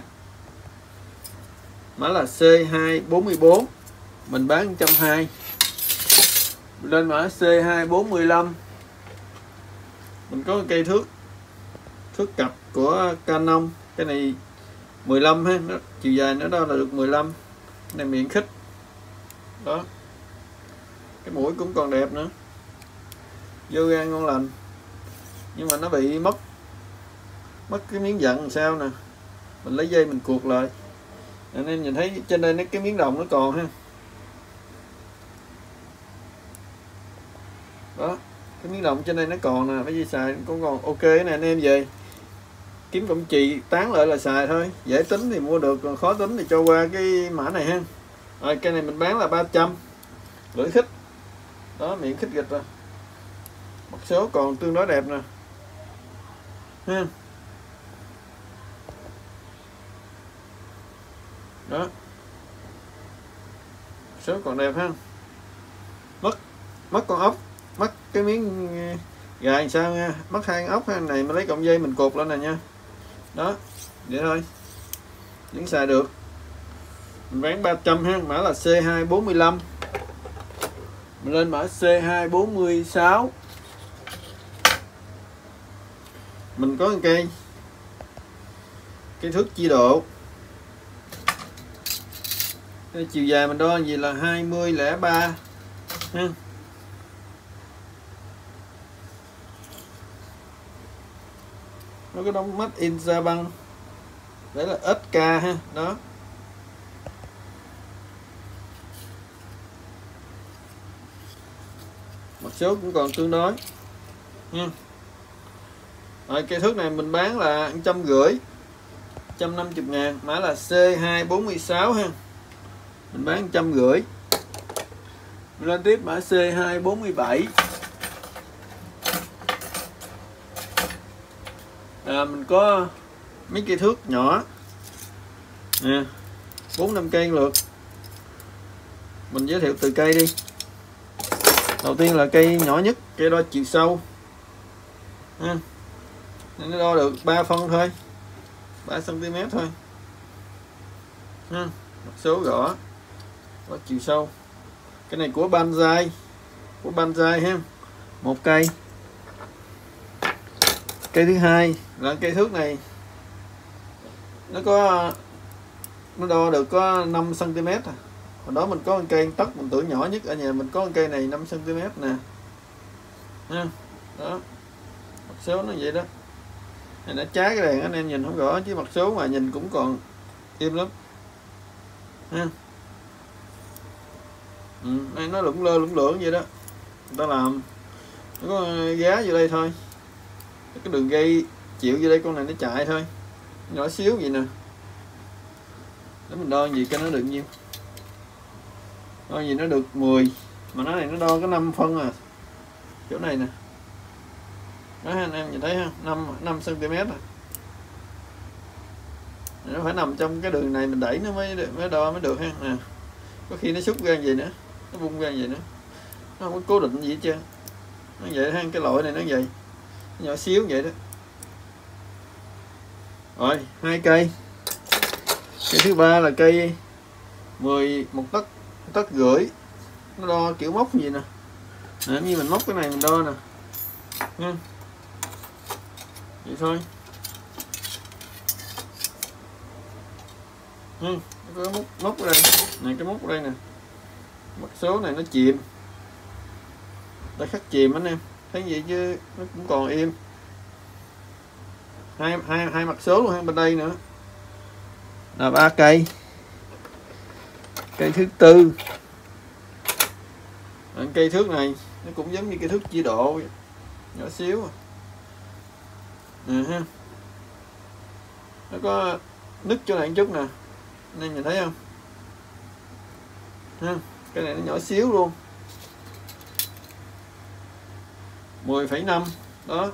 mã là C hai bốn bốn, mình bán một trăm hai mươi. Lên mã C hai bốn lăm, mình có cây thước thước cặp của Canon, cái này mười lăm ha, nó, chiều dài nó đó là được mười lăm. Cái này miệng khích đó, cái mũi cũng còn đẹp nữa, vô gan ngon lành, nhưng mà nó bị mất mất cái miếng dặn làm sao nè, mình lấy dây mình cuột lại anh em nhìn thấy trên đây nó cái miếng đồng nó còn ha. Đó, cái miếng đồng trên đây nó còn nè, mấy dây xài cũng còn ok nè anh em. Về kiếm cộng chì tán lại là xài thôi, dễ tính thì mua được, còn khó tính thì cho qua cái mã này ha. Rồi cây này mình bán là ba trăm, lưỡi khích đó, miệng khích gịch rồi, một số còn tương đối đẹp nè ha. Đó, số còn đẹp ha. Mất mất con ốc, mất cái miếng gài làm sao nha, mất hai ốc ha. Này mình lấy cọng dây mình cột lên này nha. Đó, vậy thôi, vẫn xài được. Mình bán ba trăm ha, mã là C hai bốn lăm. Mình lên mã C hai bốn sáu. Mình có một cây cây thước chia độ, cái chiều dài mình đo gì là hai mươi lẻ ba ha. Nó có đóng mắt in Gia Băng, đấy là ét ca ha. Đó, một số cũng còn tương đối nha. Rồi cây thước này mình bán là một trăm rưỡi, một trăm năm mươi ngàn, mã là C hai bốn sáu ha, mình bán một trăm rưỡi. Mình lên tiếp mã C hai bốn bảy. À, mình có mấy cây thước nhỏ nè, bốn năm cây lượt. Mình giới thiệu từ cây đi. Đầu tiên là cây nhỏ nhất, cây đo chiều sâu ha. Nó đo được ba phân thôi, ba xăng ti mét thôi ha. Một số gõ có chiều sâu. Cái này của Banzai, của Banzai ha, một cây. Cây thứ hai là cây thước này, nó có nó đo được có năm xăng ti mét à. Hồi đó mình có một cây tấc, mình tưởng nhỏ nhất ở nhà mình có một cây này năm xăng ti mét nè ha. Đó, mặt số nó vậy đó. Này nó trái cái đèn anh em nhìn không rõ, chứ mặt số mà nhìn cũng còn im lắm ha. Ừ, đây nó lủng lơ lủng lưỡng vậy đó, người ta làm nó có giá vô đây thôi, cái đường dây chịu vô đây, con này nó chạy thôi, nhỏ xíu vậy nè. Để mình đo gì cho nó được nhiêu, đo gì nó được mười, mà nó này nó đo có năm phân à, chỗ này nè. Đó anh em nhìn thấy ha, năm xăng ti mét à. Nó phải nằm trong cái đường này mình đẩy nó mới mới đo mới được ha nè. Có khi nó xúc ra vậy nữa, nó bung ra vậy nữa, nó không có cố định gì hết trơn. Nó vậy ha, cái loại này nó vậy, nó nhỏ xíu vậy đó. Rồi hai cây. Cây thứ ba là cây mười một tấc, tấc rưỡi, nó đo kiểu móc gì nè. Nè, như mình móc cái này mình đo nè ha. Vậy thôi. Ừ, có móc móc ở đây này, cái móc ở đây nè, mặt số này nó chìm, đã khắc chìm anh em thấy vậy chứ nó cũng còn im. Hai hai hai mặt số luôn bên đây nữa là ba cây. Cây thứ tư, cây thước này nó cũng giống như cây thước chia độ vậy, nhỏ xíu à. Nè ha. nó có nứt chỗ này một chút nè, anh em nhìn thấy không ha, cái này nó nhỏ xíu luôn. Mười phẩy năm đó,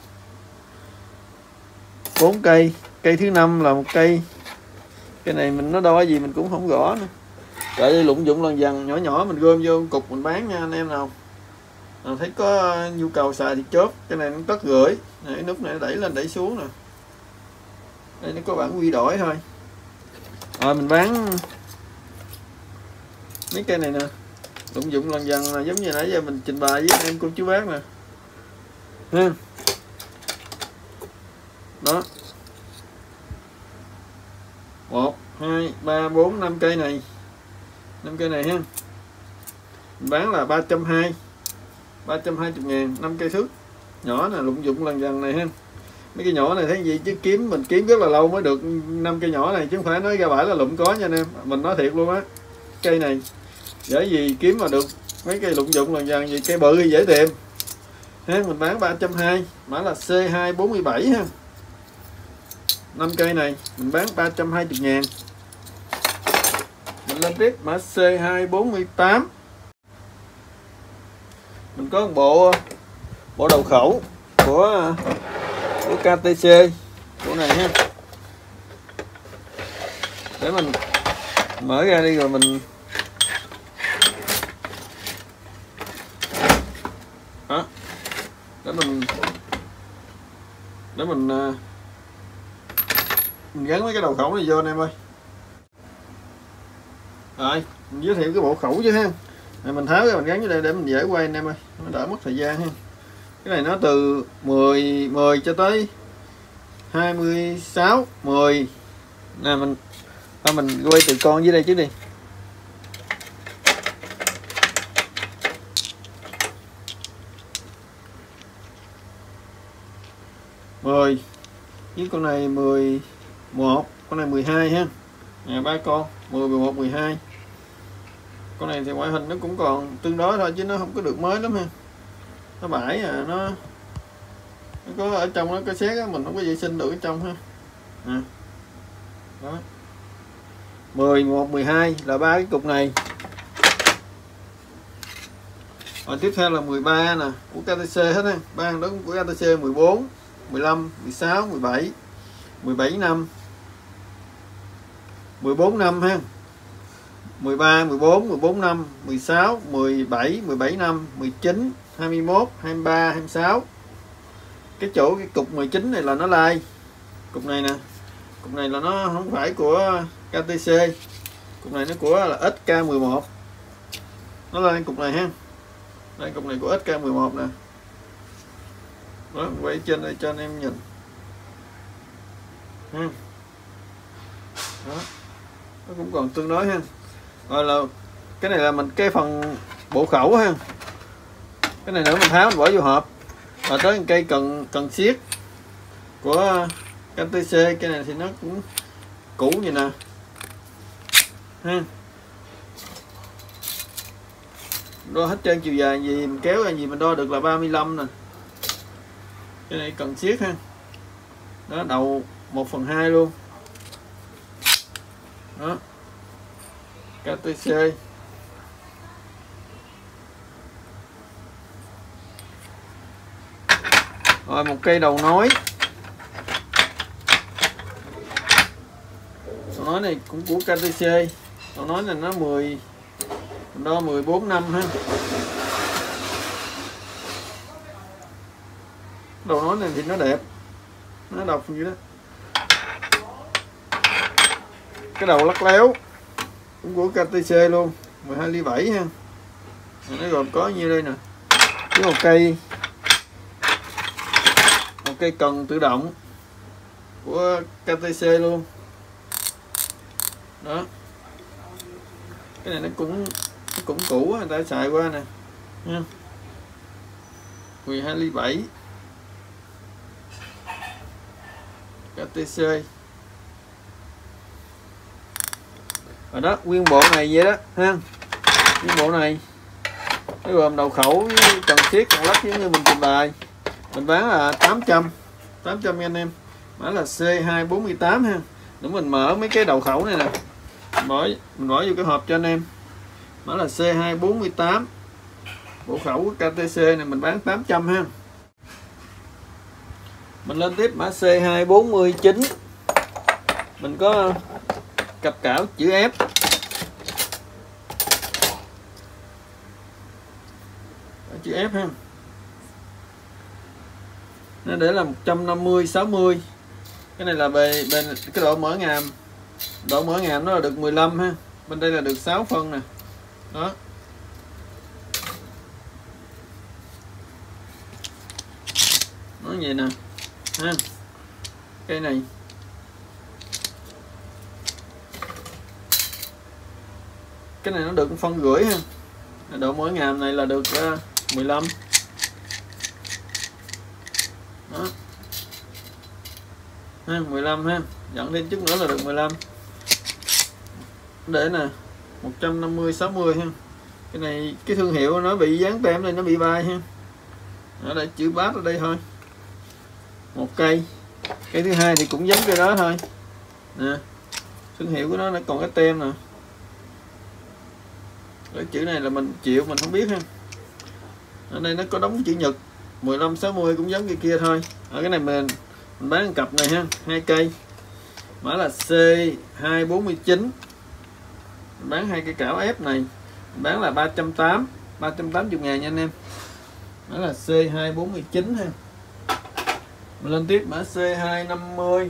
bốn cây, cây thứ năm là một cây, cái này mình nó đo gì mình cũng không rõ nữa. Để lụng dụng lần dần nhỏ nhỏ mình gom vô cục mình bán nha anh em nào. À, thấy có nhu cầu xài thì chốt. Cái này nó tất gửi, cái nút này đẩy lên đẩy xuống nè, đây nó có bản quy đổi thôi. Rồi mình bán mấy cây này nè, lụng dụng lần dần là giống như nãy giờ mình trình bày với anh em cô chú bác nè ha. Đó, một hai ba bốn năm cây này, năm cây này ha, mình bán là ba trăm hai mươi, ba trăm hai mươi ngàn, năm cây thước nhỏ nè, lụng dụng lần dần này ha. Mấy cây nhỏ này thấy gì chứ kiếm mình kiếm rất là lâu mới được năm cây nhỏ này, chứ không phải nói ra bãi là lụng có nha anh em, mình nói thiệt luôn á. Cây này dễ gì kiếm mà được mấy cây lụng dụng lần dần gì, cây bự thì dễ tìm ha. Mình bán ba trăm hai mươi, mã là C hai bốn bảy ha. Năm cây này mình bán ba trăm hai mươi ngàn. Mình lên tiếp mã C hai bốn tám. Mình có một bộ bộ đầu khẩu của của ca tê xê, bộ này ha. Để mình mở ra đi rồi mình đó, để mình để mình mình gắn mấy cái đầu khẩu này vô anh em ơi. Rồi mình giới thiệu cái bộ khẩu chứ ha. Rồi mình tháo ra mình gắn vô đây để mình dễ quay anh em ơi, nó đỡ mất thời gian ha. Cái này nó từ mười mười cho tới hai mươi sáu, mười nè, mình à, mình quay từ con dưới đây trước đi. mười với con này mười một, con này mười hai ha. Nè ba con, mười, mười một, mười hai. Con này thì ngoại hình nó cũng còn tương đối thôi chứ nó không có được mới lắm ha. Nó bãi à, nó nó có ở trong nó có xét á, mình không có vệ sinh được ở trong ha. À. Đó. mười, mười một, mười hai là ba cái cục này. Rồi tiếp theo là mười ba nè, của ca tê xê hết ha. Ba đó của ca tê xê mười bốn, mười lăm, mười sáu, mười bảy, mười bảy năm, mười bốn năm ha. mười ba, mười bốn, mười bốn năm, mười sáu, mười bảy, mười bảy năm, mười chín, hai mươi mốt, hai mươi ba, hai mươi sáu. Cái chỗ cái cục mười chín này là nó lai. Cục này nè. Cục này là nó không phải của ca tê xê. Cục này nó của là ét ca mười một. Nó lên cục này ha. Đây cục này của ét ca mười một nè. Đó, quay trên đây cho anh em nhìn. Ha. Đó. Nó cũng còn tương đối ha. Rồi là cái này là mình cái phần bộ khẩu ha. Cái này nữa mình tháo mình bỏ vô hộp. Và tới cây cần cần siết của ca tê xê, cái này thì nó cũng cũ như nè ha. Đo hết trơn chiều dài gì mình kéo ra gì mình đo được là ba mươi lăm nè. Cái này cần siết ha. Đó, đầu một phần hai luôn. Đó. ca tê xê. Rồi một cây đầu nối. Đầu nối này cũng của ca tê xê. Đầu nối này nó mười, đo mười bốn năm ha. Đầu nối này thì nó đẹp, nó độc như đó. Cái đầu lắc léo cũng của ca tê xê luôn, mười hai ly bảy ha. Nó gồm có nhiêu đây nè, với một cây một cây cần tự động của ca tê xê luôn. Đó, cái này nó cũng nó cũng cũ người ta xài qua nè nha. mười hai ly bảy ca tê xê. Rồi đó, nguyên bộ này vậy đó ha. Nguyên bộ này nó gồm đầu khẩu với cần siết cần lắc giống như mình trình bày. Mình bán là tám trăm, tám trăm anh em. mã là C hai bốn tám ha. Để mình mở mấy cái đầu khẩu này nè, bỏ mình bỏ vô cái hộp cho anh em. Mã là C hai bốn tám, bộ khẩu của K T C này mình bán tám trăm ha. Mình lên tiếp mã C hai bốn chín, mình có cặp cảo chữ F, chữ F ha. Nó để là một trăm năm mươi sáu mươi. Cái này là bề bên cái độ mở ngàm, độ mở ngàm nó là được mười lăm ha. Bên đây là được sáu phân nè. Đó. Nó vậy nè. Ha. Cây này cái này nó được phân rưỡi ha. Độ mở ngàm này là được uh, mười lăm. Đó. Ha, mười lăm ha, dẫn thêm chút nữa là được mười lăm. Để nè, một trăm năm mươi sáu mươi ha. Cái này cái thương hiệu nó bị dán tem này, nó bị bay ha. Ở đây chữ bát ở đây thôi. Một cây. Cây thứ hai thì cũng giống cây đó thôi. Nè. Thương hiệu của nó nó còn cái tem nè. Cái chữ này là mình chịu mình không biết ha. Ở đây nó có đóng chữ Nhật, mười lăm sáu mươi cũng giống cây kia thôi. Ở cái này mình mình bán một cặp này ha, hai cây. Mã là C hai bốn chín. Mình bán hai cây cảo ép này. Mình bán là ba trăm tám mươi, ba trăm tám mươi ngàn nha anh em. Mã là C hai bốn chín ha. Mình lên tiếp mã C hai năm mươi.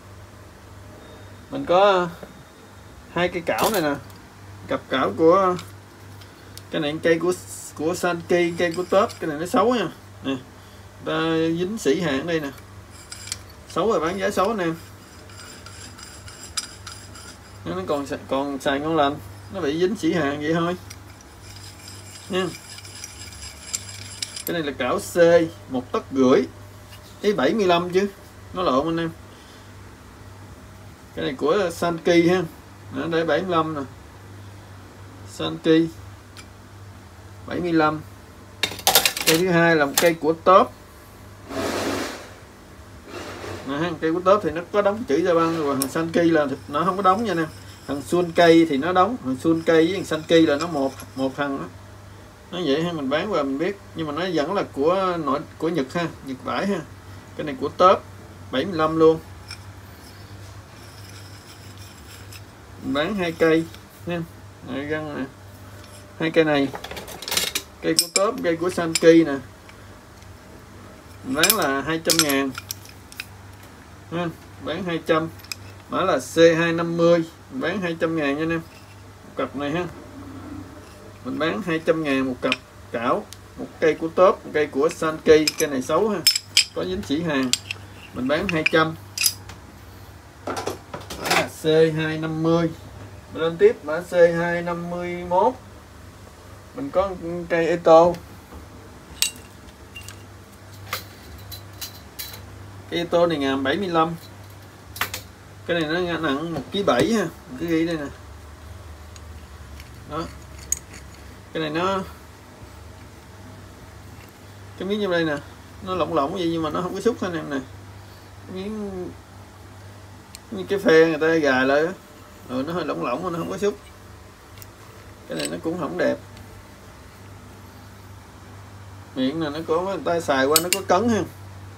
Mình có hai cây cảo này nè. Cặp cảo của cái này cây của của Sanki, cây của top, cái này nó xấu nha. Nè. Ta dính sĩ hạn đây nè. Xấu rồi bán giá xấu anh em. Nó còn còn xài ngon lành, nó bị dính sĩ hạn vậy thôi. Nha. Cái này là cảo C một tấc rưỡi. Ý bảy mươi lăm chứ. Nó lộn anh em. Cái này của Sanki ha. Nó để bảy mươi lăm nè. Sanki bảy mươi lăm. Cây thứ hai là một cây của top. Nè, cây của top thì nó có đóng chữ ra băng, rồi thằng Sanki là nó không có đóng nha nè. Thằng Sunkai thì nó đóng, thằng Sunkai với thằng Sanki là nó một một thằng đó. Nó vậy ha, mình bán qua mình biết, nhưng mà nó vẫn là của nội của Nhật ha, Nhật vải ha. Cái này của top bảy mươi lăm luôn. Mình bán hai cây nha. Này, găng nè. Hai cây này. Cây của top, cây của Sanki nè. Mình bán là hai trăm ngàn. Ha, bán hai trăm. Mã là C hai năm mươi. Mình bán hai trăm ngàn nha anh em. Một cặp này ha. Mình bán hai trăm ngàn một cặp cảo. Một cây của top, một cây của Sanki. Cây này xấu ha, có dính chỉ hàng. Mình bán hai trăm. Mã là C hai năm mươi. Mình lên tiếp mã C hai năm mốt. Mình có cây Eto. Cây Eto này ngàm bảy mươi lăm. Cái này nó nặng một ký bảy ha. Mình cứ ghi đây nè. Đó. Cái này nó cái miếng như đây nè, nó lỏng lỏng vậy nhưng mà nó không có xúc anh em nè. Miếng như cái phe người ta gài lại đó. Ừ, nó hơi lỏng lỏng mà nó không có xúc. Cái này nó cũng không đẹp. Miệng này nó có người ta xài qua nó có cấn ha.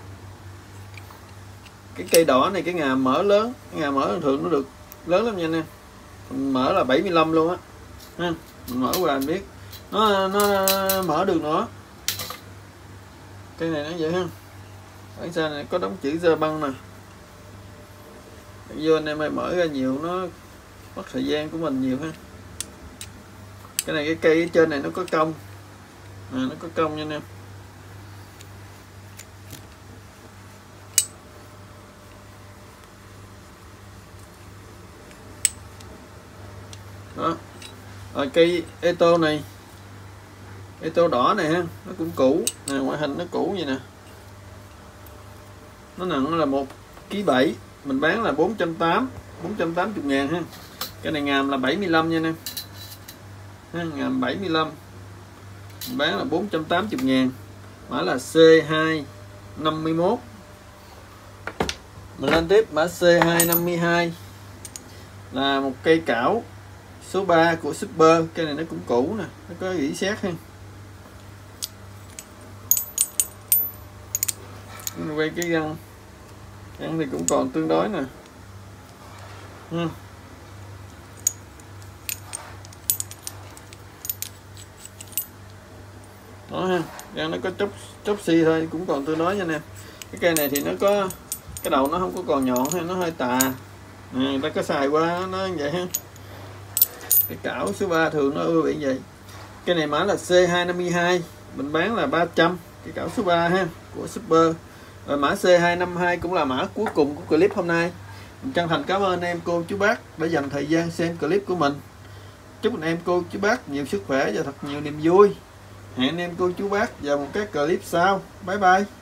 Cái cây đỏ này cái ngàm mở lớn, cái ngàm mở thường nó được lớn lắm nha anh em. Mở là bảy mươi lăm luôn á. Ha, mình mở qua anh biết. Nó nó mở được nữa. Cây này nó vậy ha. Ở xa này có đóng chữ dơ băng nè. Vô anh em ơi, mở ra nhiều nó mất thời gian của mình nhiều ha. Cái này cái cây ở trên này nó có cong. À, nó có cong nha anh em. Đó. Rồi cây Eto này, Eto đỏ này ha, nó cũng cũ nè, ngoại hình nó cũ vậy nè. Nó nặng là một ký bảy. Mình bán là bốn trăm tám mươi, bốn trăm tám mươi ngàn ha. Cái này ngàm là bảy mươi lăm nha anh em ha, ngàm bảy mươi lăm. Mình bán là bốn trăm tám mươi ngàn. Mã là C hai năm mốt. Mình lên tiếp mã C hai năm hai là một cây cảo số ba của Super. Cây này nó cũng cũ nè, nó có rỉ sét ha. Mình quay cái răng, răng thì cũng còn tương đối nè. Ừ. Đó ha, răng nó có chốc chốc xi thôi, cũng còn tương đối nha nè. Cái cây này thì nó có cái đầu nó không có còn nhọn hay nó hơi tà. À, người ta có xài qua nó như vậy ha. Cái cảo số ba thường nó ưa bị vậy. Cái này mã là C hai năm hai, mình bán là ba trăm. Cái cảo số ba ha của Super. Rồi mã C hai năm hai cũng là mã cuối cùng của clip hôm nay. Mình chân thành cảm ơn anh em cô chú bác đã dành thời gian xem clip của mình. Chúc anh em cô chú bác nhiều sức khỏe và thật nhiều niềm vui. Hẹn anh em cô chú bác vào một cái clip sau. Bye bye.